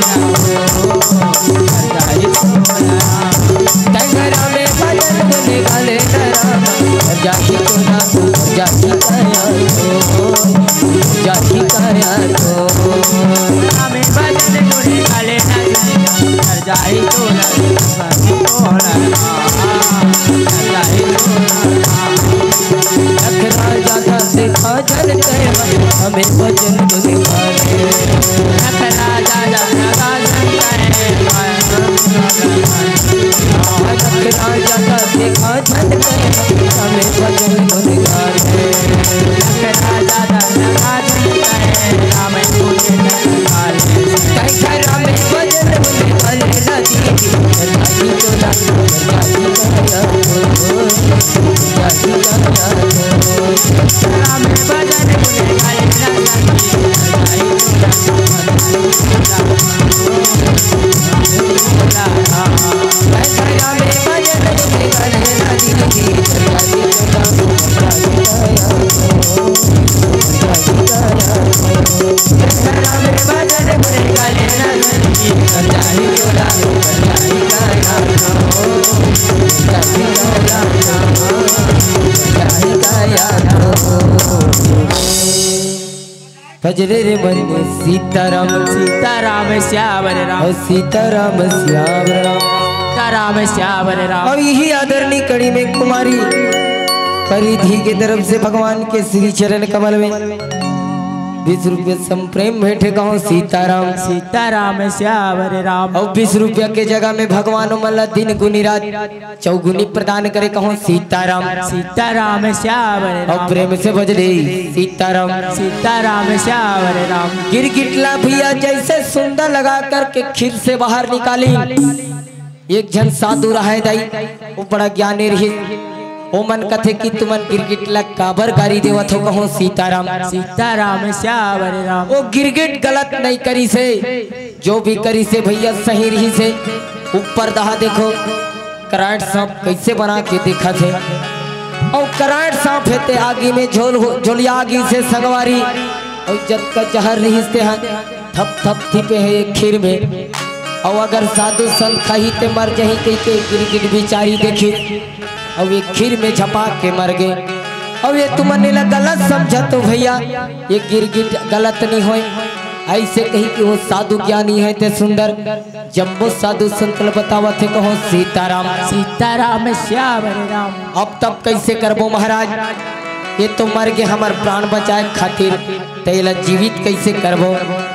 तय घरा में भजन गुण गाले कर जाही चोला उबर जाही काया तो जाही काया तो घरा में भजन गुण गाले न संगी कर जाही चोला राजा देखा जन हमें भजन गुण गाले राजा राजा देखा जन हमें भजन गुण गाले घर में भजन गुण गाले राम भजन गुण गाए ना भजरे रे मन सीताराम सीताराम श्यावर राम और सीताराम श्याम राम सीताराम श्यावर राम। और यही आदरणीय कड़ी में कुमारी परिधि के तरफ से भगवान के श्री चरण कमल में 20 रुपये संप्रेम भेंटे कहो सीताराम सीताराम श्यावर राम। और 20 रुपया के जगह में भगवान मला दिन गुनी रात चौगुनी प्रदान करे कहो सीताराम सीताराम श्यावर और राम। प्रेम से भजले सीताराम सीताराम श्यावर राम। गिरगिटला भैया जैसे सुंदर लगा करके खीर से बाहर निकाली एक जन साधु रहा दाई वो बड़ा ज्ञानी रही ओ मन कथे कि तुमन गिरगिटला काबर गारी देवत हो कहो सीताराम सीताराम श्यावर राम। वो गिरगिट गलत नहीं करी से जो भी करी से भैया सही रही से ऊपर दहा देखो कराट सांप कैसे बना के देखा थे और कराट सांप हेते आगे में झोलिया आगे से संगवारी और जब का जहर रही से थप थप थिपे है एक खीर में और अगर साधु संत खाही ते मर जही कही के गिरगिट बिचारी देखी और ये खीर में झपा के मर गए। और ये तुमने गलत समझा तो भैया ये गिरगिट गलत नहीं हो ऐसे कही कि वो साधु ज्ञानी है ते सुंदर जब वो साधु संत बतावा थे कहो सीताराम सीताराम श्यावर राम। अब तब कैसे करबो महाराज ये तो मर गए हमार प्राण बचाए खातिर तेला जीवित कैसे करबो।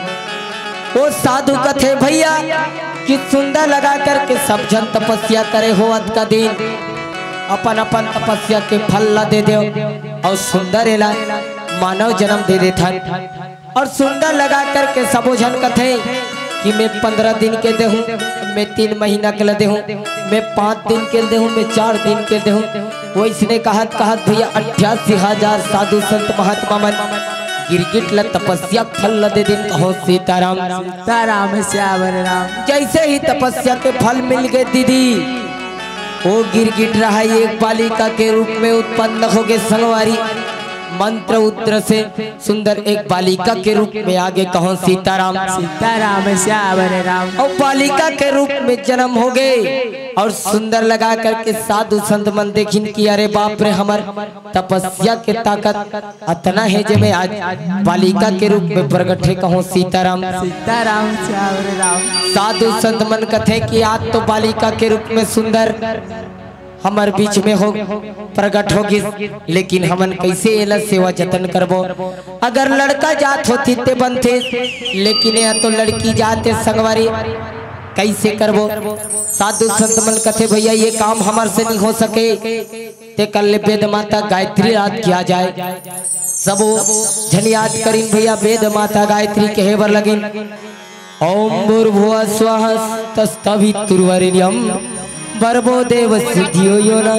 वो साधु कथे भैया कि सुंदर लगा करके सब जन तपस्या करे हो अद का दिन अपन अपन तपस्या के फल ला दे दो और सुंदर एला मानव जन्म दे देता और सुंदर लगा करके सबो जन कथे कि मैं 15 दिन के दे हूँ मैं 3 महीना के दे हूँ मैं 5 दिन के दे हूँ मैं 4 दिन के दे हूँ। वो इसने कहत भैया 88,000 साधु संत महात्मा मन गिरगिट ला तपस्या फल ला दे दिन कहो सीताराम सीताराम श्यावर राम। जैसे ही तपस्या के फल मिल गए दीदी वो गिरगिट रहा एक बालिका के रूप में उत्पन्न हो गए संगवारी मंत्र उद्र से सुंदर एक बालिका के रूप में आगे कहो सीताराम सीताराम श्यावर राम। और बालिका के रूप में जन्म हो गए और सुंदर लगा करके साधु संत मन देखिन कि अरे बाप रे हमार तपस्या के ताकत अतना है जे मैं आज बालिका के रूप में प्रकट है कहो सीताराम सीताराम श्यावर राम। साधु संत मन कथे कि आज तो बालिका के रूप में सुंदर हमार बीच में हो प्रकट होगी लेकिन हमन कैसे एला सेवा जतन करबो। अगर लड़का जात होती ते बनते लेकिन या तो लड़की जाते संगवारी कैसे करबो। साधु संत मन कथे भैया ये काम हमार से नहीं हो सके ते कल वेद माता गायत्री रात किया जाए सब झन याद करीन भैया वेद माता गायत्री के हेवर लगिन ओम भूर्भुवः स्वः तत्सवितुर्वरेण्यं भर्गो देवस्य धियो यो न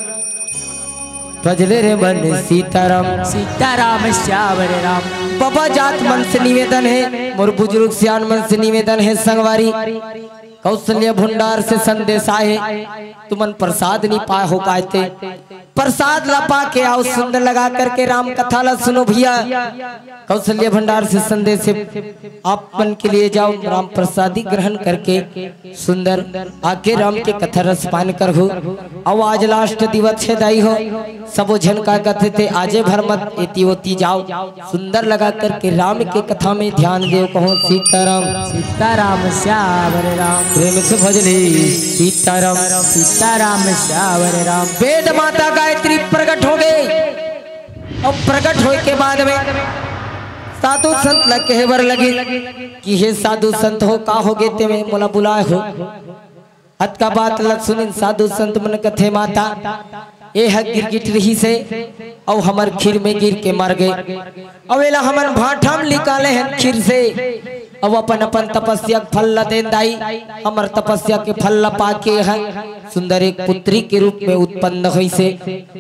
भजले रे मन सीताराम सीताराम श्यावर राम। बाबा जात मन से निवेदन है मोर बुजुर्ग सियान मन से निवेदन है संगवारी कौशल्य भंडार से संदेश आए तुमन प्रसाद नहीं पा हो पाते प्रसाद ला पा के आओ सुंदर लगा करके राम कथा ला सुनो भैया कौशल्य भंडार से संदेश आप मन के लिए जाओ राम प्रसादी ग्रहण करके सुंदर आके राम के कथा रस पान कर हो। अब आज लास्ट दिवस है दाई हो सबो झन का कहते थे आजे भर मत एती जाओ सुंदर लगा करके राम के कथा में ध्यान दे कहो सीताराम सीताराम श्यावर राम। प्रेम से भजले सीताराम सीताराम श्यावर राम। वेद माता गायत्री प्रकट हो गए और प्रकट होने के बाद में साधु संत लग कहवर लगे कि हे साधु संत हो का हो गए ते में मोला बुलाए हो हत का बात लग सुनिन साधु संत मन कथे माता ए है गिरगिट रही से और हमर खीर में गिर के मर गए अब एला हमन भाठम निकाले हैं खीर से अब अपन अपन तपस्या फल ला देन दाई हमर तपस्या के फल ला पाके है सुंदर एक पुत्री के रूप में उत्पन्न हुई से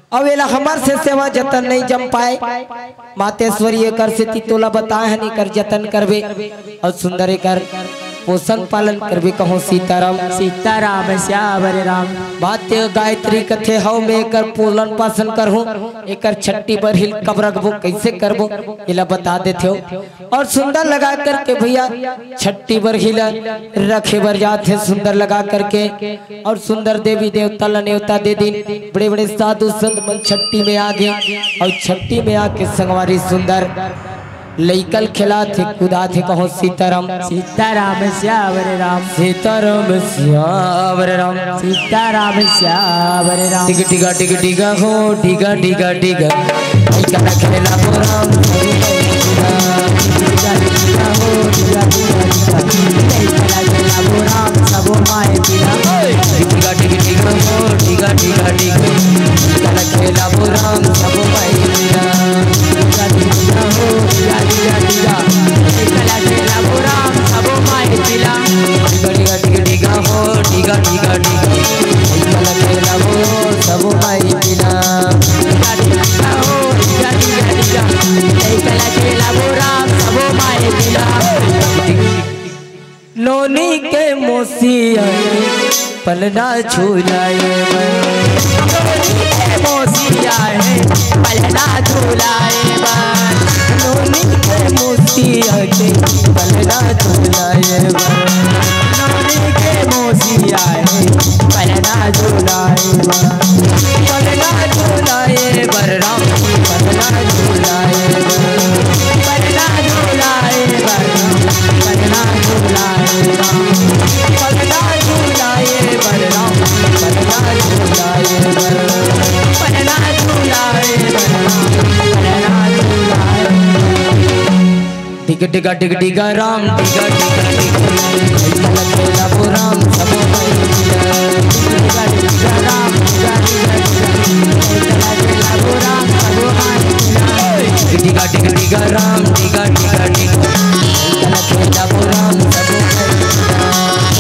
अब एला हमार से सेवा जतन नहीं जम पाए, मातेश्वरी कर से तोला बताए नहीं कर जतन करबे और सुंदर कर पोषण पालन करबे कहो सीताराम। सीताराम श्यावर राम। बात गायत्री कथे हव में एकर पोलन पासन करहूं, एकर छट्टी पर हिल कब रखबो कैसे करबो इला बता देते हो। और सुंदर लगा करके भैया छट्टी पर हिल रखे बर जाते सुंदर लगा करके, और सुंदर देवी देवता ला न्योता दे दिन बड़े बड़े साधु संत मन छट्टी में आ गए, और छट्टी में आके संगवारी सुंदर लइकल खिला थे कुदा थे कहो सीताराम। सीताराम श्यावर राम। सीताराम श्यावर राम। सीताराम श्यावर राम। टिक टिका टिक टिका हो टिका टिका टिका लइकल खेला तो राम। टिका टिका हो टिका टिका लइकल खेला तो राम सबो माए पिला। टिका टिक टिका हो टिका टिका टिका लइकल खेला तो राम सबो माए पिला। टिका टिका हो टिका टिका लइकल खेला तो राम सबो माए पिला। टिका टिका टिका हो टिका टिका टिका लइकल खेला तो सबो माए पिला। टिका टिका हो टिका टिका लइकल खेला तो राम सबो माए पिला। नोनी के मोसिया पलना झूलाए मोसिया है पलना झूलाए नोनी के मोसिया के पलना झूलाए नोनी के मोसिया है पलना झूलाए पलना झूलाए बर राम पलना झूलाए पलना झूलाए पलना झूलाए पलना झूलाए बर राम पलना झूलाए पलना झूलाए पलना झूलाए। टिक टिका टिक टिका राम टिका टिका टिका राम सब टिका टिका राम टिका टिका टिका टिका टिका राम टिका टिका टिका राम सब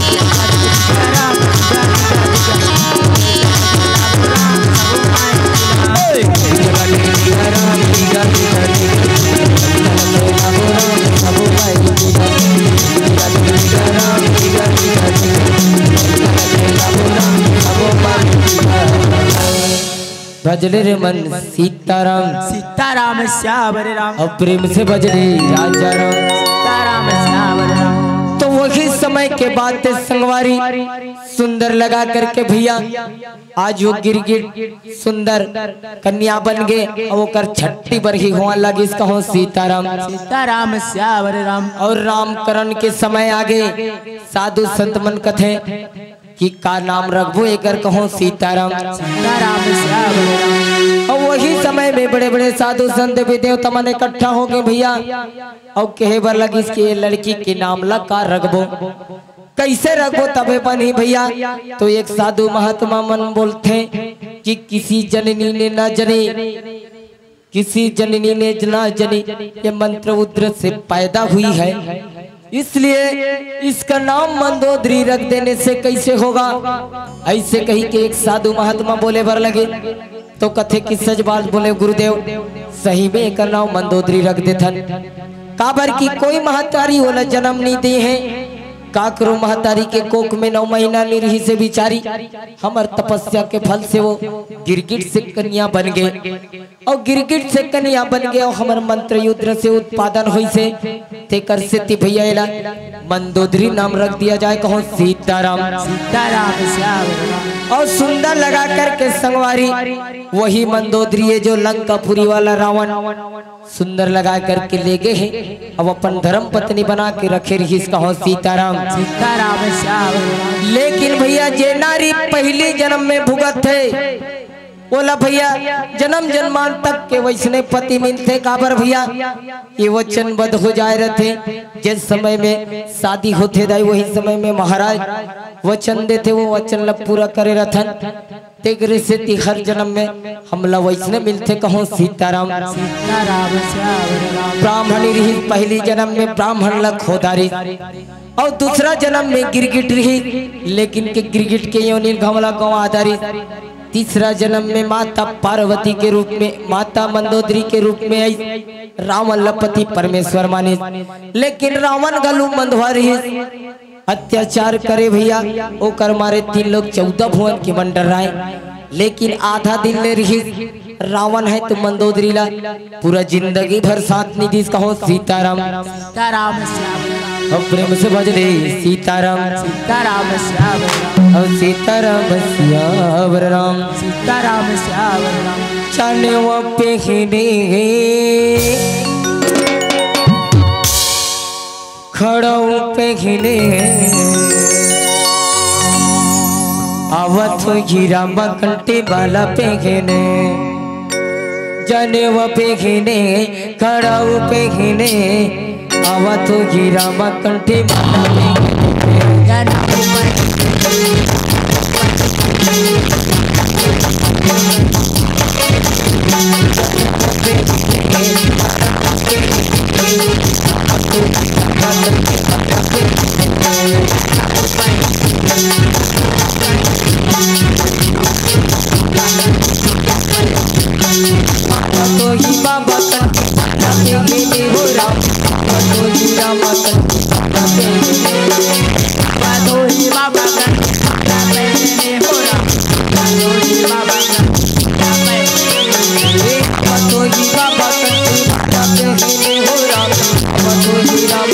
भजले रे मन सीताराम। सीताराम श्यावर राम। अब प्रेम से भजले राजा राम। सीताराम श्यावर राम। तो वही समय के बाद संगवारी सुंदर लगा करके भैया आज वो गिरगिट सुंदर कन्या बन गए और वो कर छट्टी पर ही हुआ लगी इसका हो सीताराम। सीताराम श्यावर राम। और रामकरण के समय आगे साधु संत मन कथे कि का नाम रखबो एकर कहो सीताराम। सीताराम श्यावर राम। और वही समय में बड़े बड़े साधु संत देवता मन इकट्ठा हो गए भैया, और कहे बर लगी इसके लड़की के नाम ला का रखबो कैसे रखबो तबे बनी भैया। तो एक साधु महात्मा मन बोलते कि किसी जननी ने न जने किसी जननी ने ना जनी ये मंत्र उद्र से पैदा हुई है, इसलिए इसका नाम मंदोदरी रख देने से कैसे होगा। ऐसे कही के एक साधु महात्मा बोले बर लगे, तो कथे की सच बात बोले गुरुदेव सही में एक नाम मंदोदरी रख देथन। काबर की कोई महतारी वाला जन्म नहीं दी है, का करो महतारी के कोख में 9 महीना नहीं रही से बिचारी। हमार तपस्या के फल से वो गिरगिट से कन्या बन गए, और गिरगिट से कन्या बन गए और हमार मंत्र युद्ध से उत्पादन हुई से ते कर से ती भैया एला मंदोदरी नाम रख दिया जाए कहो सीताराम। सीताराम श्यावर। और सुंदर लगा करके संगवारी वही मंदोदरी है जो लंकापुरी वाला रावण सुंदर लगा करके ले गए हैं, अब अपन धर्म पत्नी बना के रखे रही इसका हो सीताराम। सीताराम श्यावर। लेकिन भैया जे नारी पहली जन्म में भुगत है बोला भैया जन्म जन्मान तक के वैसने पति मिलते। काबर भैया ये वचनबद्ध हो जाए रहते, जिस समय में शादी होते दाई वही समय में महाराज वचन देते वो वचन ला पूरा करे रहथन। तेगरे से हर जन्म में हमला वैसने मिलते कहो सीताराम। सीताराम श्यावर। ब्राह्मण रही पहली जन्म में ब्राह्मण ला खोदारी, और दूसरा जन्म में गिरगिट रही लेकिन के गिरगिट के योनि घमला गाँव आधारित। तीसरा जन्म में माता पार्वती के रूप में, माता मंदोदरी के रूप में आई। रावण लपति परमेश्वर माने, लेकिन रावण गलू मंदवा रही, अत्याचार करे भैया। ओकर मारे 3 लोग 14 भुवन के मंडर राय, लेकिन आधा दिन ले रही। रावण है तो मंदोदरी ला पूरा जिंदगी भर साथ निधि कहो सीताराम सीताराम श्याम और प्रेम से भजले सीताराम सीताराम श्याम और सीताराम श्यावर राम सीताराम श्याम चाने वो पेखने खड़ो पेखने आवत हीरा मकंटे वाला पेखने जाने वो पेखने खड़ाऊ पेखने आवत हीरा मकंटे वाला तो ही बाबा कंटे हो राम तो ही राम कंटे तो ही बाबा कंटे हो राम तो ही बाबा तो ही बाबा कंटे हो राम तो ही राम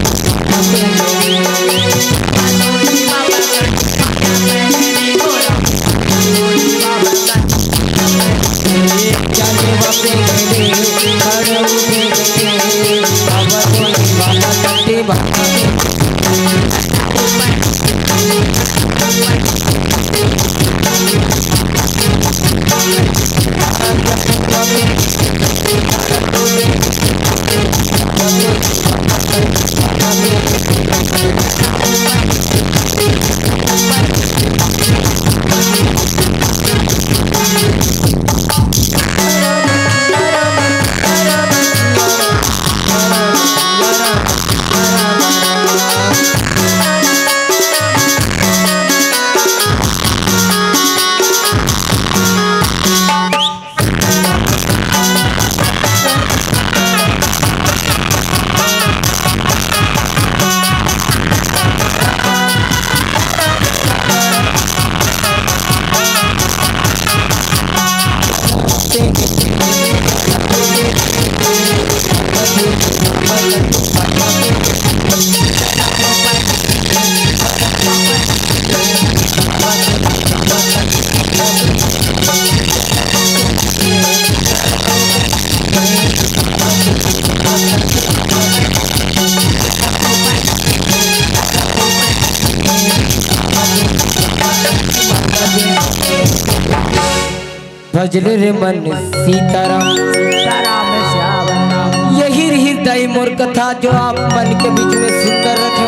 भजले रे मन सीताराम सीताराम श्याम यही हृदय मोर कथा जो आप मन के बीच में सुंदर रखे।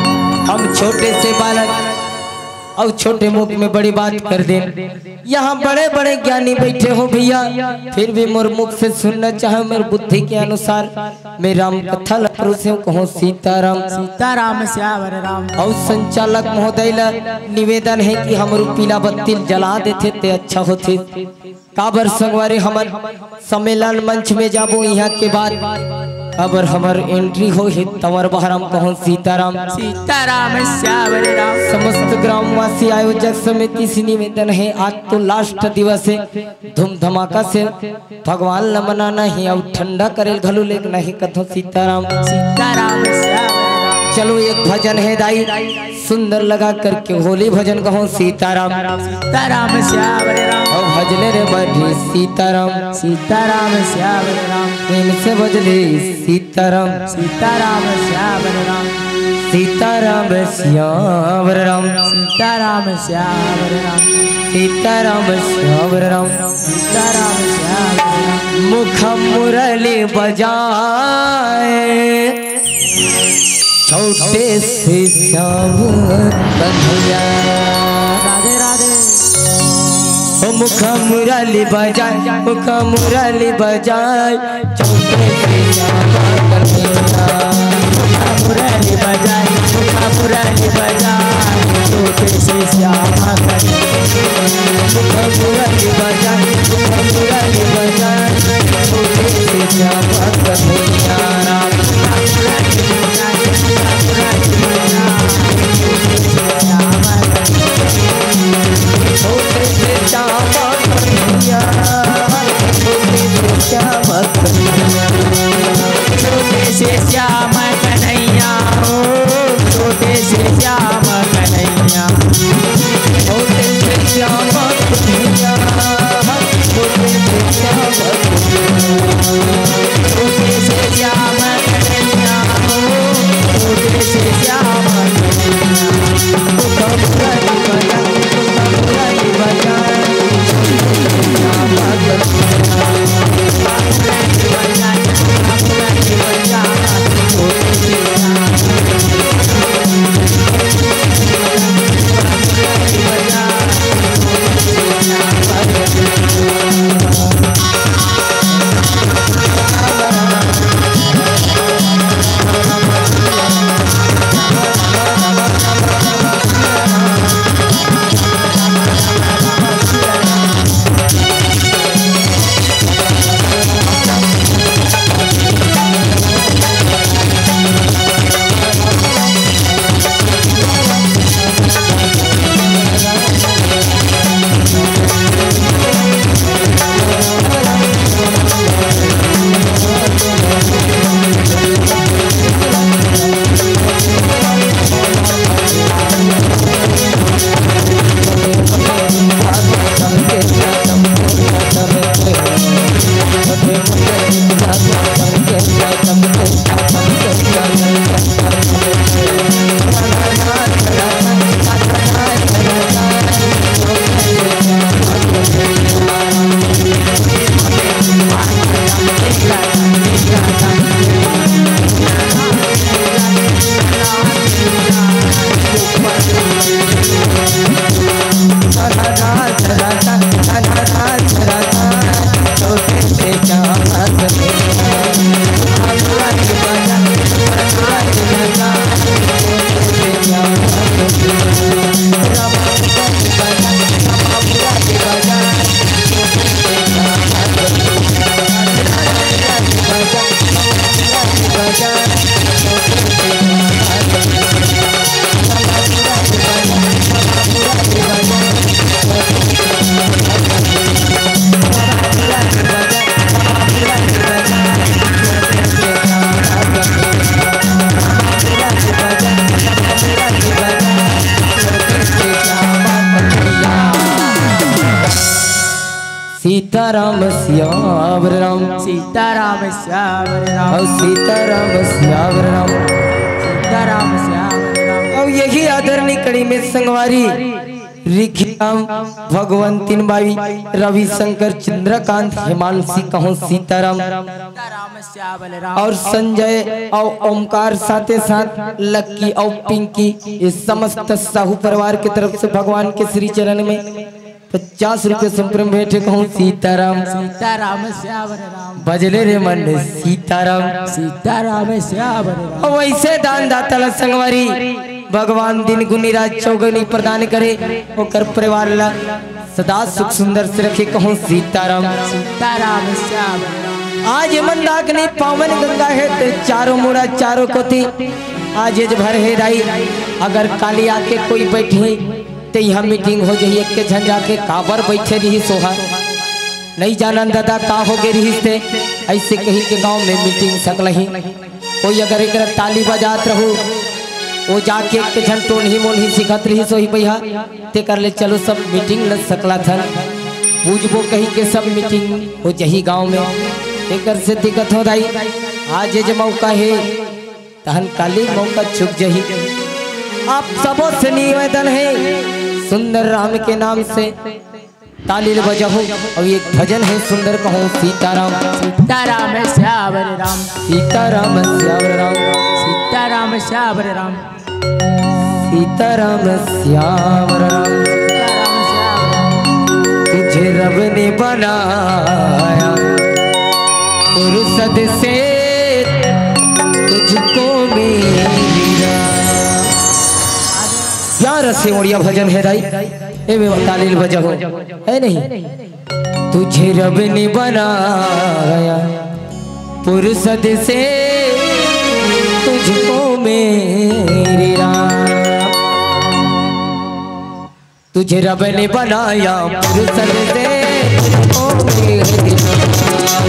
हम छोटे से बालक और छोटे मुख में बड़ी बात कर दे। यहाँ बड़े बड़े ज्ञानी बैठे हो भैया, फिर भी मोर मुख से सुनना चाहे मेरी बुद्धि के अनुसार मैं राम कथा लखरू से कहूँ सीताराम सीताराम श्याम राम। और संचालक महोदय ला निवेदन है कि हम पीला बत्ती जला देते ते अच्छा होते। काबर संगवारी हमर सम्मेलन मंच में जाबो यहाँ के बाद अबर हमर एंट्री हो ही तमर बहराम कहूँ सीताराम सीताराम श्याम राम। समस्त ग्रामवासी आयोजक समिति से निवेदन है, आज तो लास्ट दिवस है, धूम धमाका से भगवान ला मनाना ही और ठंडा करे घलू लेक नहीं कथो सीताराम सीताराम श्याम। चलो एक भजन है दाई सुंदर लगा करके होली भजन कहो सीताराम सीताराम श्याम राम। और भजले रे बड़ी सीताराम सीताराम श्याम राम। प्रेम से भजले सीताराम सीताराम श्याम राम। सीताराम श्याम राम सीताराम श्याम राम। सीताराम श्याम राम सीताराम श्याम राम। मुख मुरली बजाए छोटे से श्याम कन्हैया राधे राधे। मुख मुरली बजाए मुख मुरली बजाए छोटे से श्याम कन्हैया मुरली बजाए मुरली बजाए छोटे से श्याम कन्हैया। मुरली बजाए मुरली बजाए छोटे से श्याम कन्हैया राम छोटे से श्याम कन्हैया छोटे से श्याम कन्हैया छोटे से श्याम कन्हैया छोटे से श्याम कन्हैया छोटे से श्याम कन्हैया छोटे से श्याम छोटे से श्याम कन्हैया छोटे से श्याम सीताराम श्याम राम सीताराम श्याम राम सीताराम श्याम राम सीताराम श्याम राम। और यही आदरणीय कड़ी में संगवारी रिखियाम भगवंतीन बाई रविशंकर चंद्रकांत हिमांशी कहो सीताराम सीताराम श्याम राम। और संजय और ओमकार साथे साथ लक्की और पिंकी इस समस्त साहू परिवार की तरफ से भगवान के श्री चरण में 50 रुपये संप्रम भेंटे कहूँ सीताराम सीताराम श्याम राम। बजले रे मन सीताराम सीताराम श्याम राम। और वैसे दान दाता संगवारी भगवान दिन गुनी राज चौगनी प्रदान करे और परिवार ला सदा सुख सुंदर से रखे कहूँ सीताराम सीताराम श्याम राम। आज मंदाकिनी पावन गंगा है ते चारों मुड़ा चारों को थी आज भर है राई अगर काली आके कोई बैठी तो यह मीटिंग हो जाइए के झंझा के काबर बैठे रही सोहा नहीं जानन दादा का हो गए रही थे ऐसे कहीं के गांव में मीटिंग सकल ही कोई अगर एक ताली बजात रहू वो जाके एक झन टोन ही मोन ही सिखत रही सोही भैया ते कर ले चलो सब मीटिंग न सकला था पूजबो कहीं के सब मीटिंग हो जही गांव में एक से दिक्कत हो रही आज जो मौका है तहन काली मौका चुक जही आप सबों से निवेदन है सुंदर राम के नाम से ताली बजाओ और एक भजन है सुंदर कहो सीताराम सीताराम श्याम राम। सीताराम श्याम राम सीताराम श्याम राम। सीताराम श्याम राम। तुझे रब ने बनाया फुर्सत से तुझको मेरा प्यार से ओड़िया भजन है राई। ए वे तालील बजाओ है नहीं। तुझे रब ने बनाया फुर्सत से तुझको मेरे राम, तुझे रब ने बनाया फुर्सत से तुझको मेरे राम,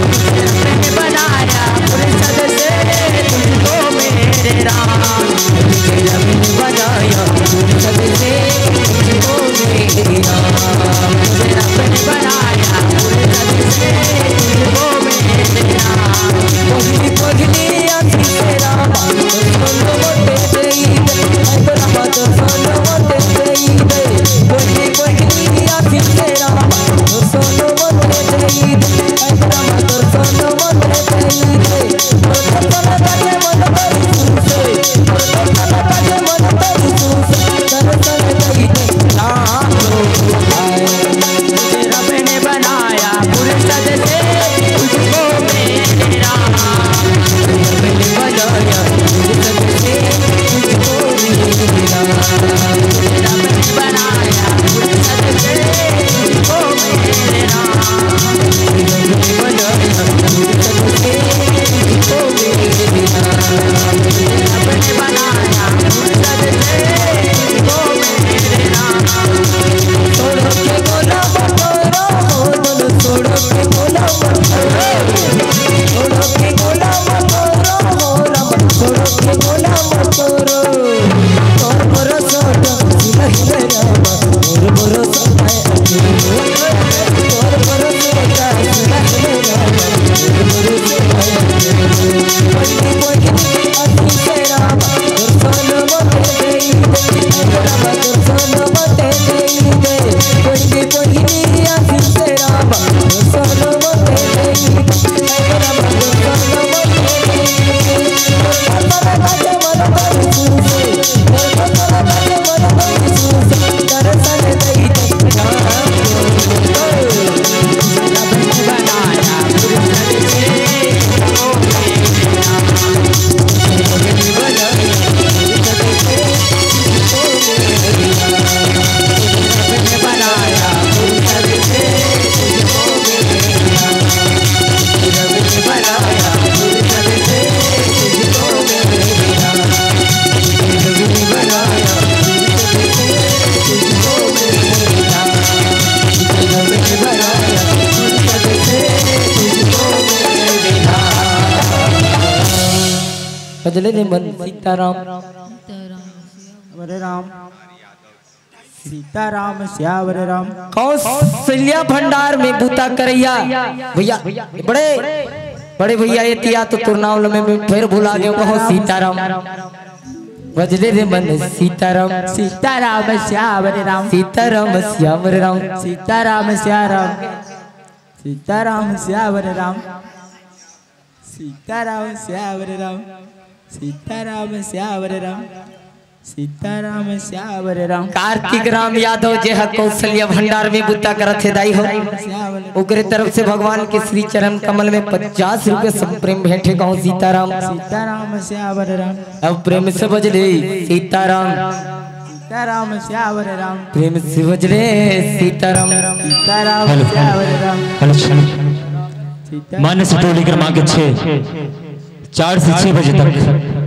बनाया फुर्सत से तुझको मेरे राम, तुझे रब ने बनाया फुर्सत से तुझको मेरे राम, तुझे रब ने बनाया फुर्सत से तुझको मेरे राम। पगली पगली आँखी से राम सोनो मोटे देई दे राम तो सोनो मोटे देई दे, पगली पगली आँखी से राम सोनो मोटे देई दे राम तो सोनो मोटे देई दे, तो तन काजे मन तेरी सूसे, तो तन काजे मन तेरी सूसे तन तन देई दे राम आए। तुझे रब ने बनाया फुर्सत से तुझको मेरे राम, रब ने बनाया फुर्सत से तुझको मेरे राम, तुझे रब ने बनाया फुर्सत से तुझको मेरे राम, रब ने बनाया फुर्सत से तुझको मेरे राम, तुझे रब ने बनाया फुर्सत से तुझको मेरे राम। छोड़ो के गुलाम करो दोनों, छोड़ो के गुलाम करो, छोड़ो के गुलाम करो राम, छोड़ो के गुलाम करो, और भरोसा नहीं राम, और भरोसा है और भरोसा नहीं राम, और भरोसा है पगली पगली आँखी से राम दर्शन मोटे देई दे राम, दर्शन मोटे देई दे, पगली पगली आँखी से राम दर्शन मोटे देई दे राम, दर्शन मोटे देई दे, तन काजे मन तेरी सूसे, तन काजे मन तेरी सूसे दर्शन देई दे राम। रब ने बनाया फुर्सत से तुझको मेरे राम, रब ने बनाया फुर्सत से तुझको मेरे राम, रब ने बनाया फुर्सत से तुझको मेरे राम, रब ने बनाया फुर्सत से तुझको मेरे राम, रब ने बनाया फुर्सत से तुझको मेरे राम, रब ने बनाया फुर्सत से तुझको मेरे राम। बदले ने मन सीताराम हरे राम सीताराम श्यावर राम। कौशल्या भंडार में बूता करैया भैया बड़े बड़े भैया ये तिया तो तुरनावल में फिर भुला गए कहो सीताराम, बजले रे मन सीताराम, सीताराम श्यावर राम, सीताराम श्याम राम, सीताराम श्याराम, सीताराम श्यावर राम, सीताराम श्यावर राम, सीताराम श्यावर राम, सीताराम श्यावर राम। कार्तिक राम यादव जे है कौशल्या भंडार में बूता करत है दाई हो, उग्र तरफ से भगवान के श्री चरण कमल में 50 रुपए सब प्रेम भेंटे कहूँ सीताराम, सीताराम श्यावर राम, अब प्रेम से बजले सीताराम, सीताराम श्यावर राम, प्रेम से बजले सीताराम, सीताराम श्यावर राम। मान्य से टोली क्रमांक 6 4 से 6 बजे तक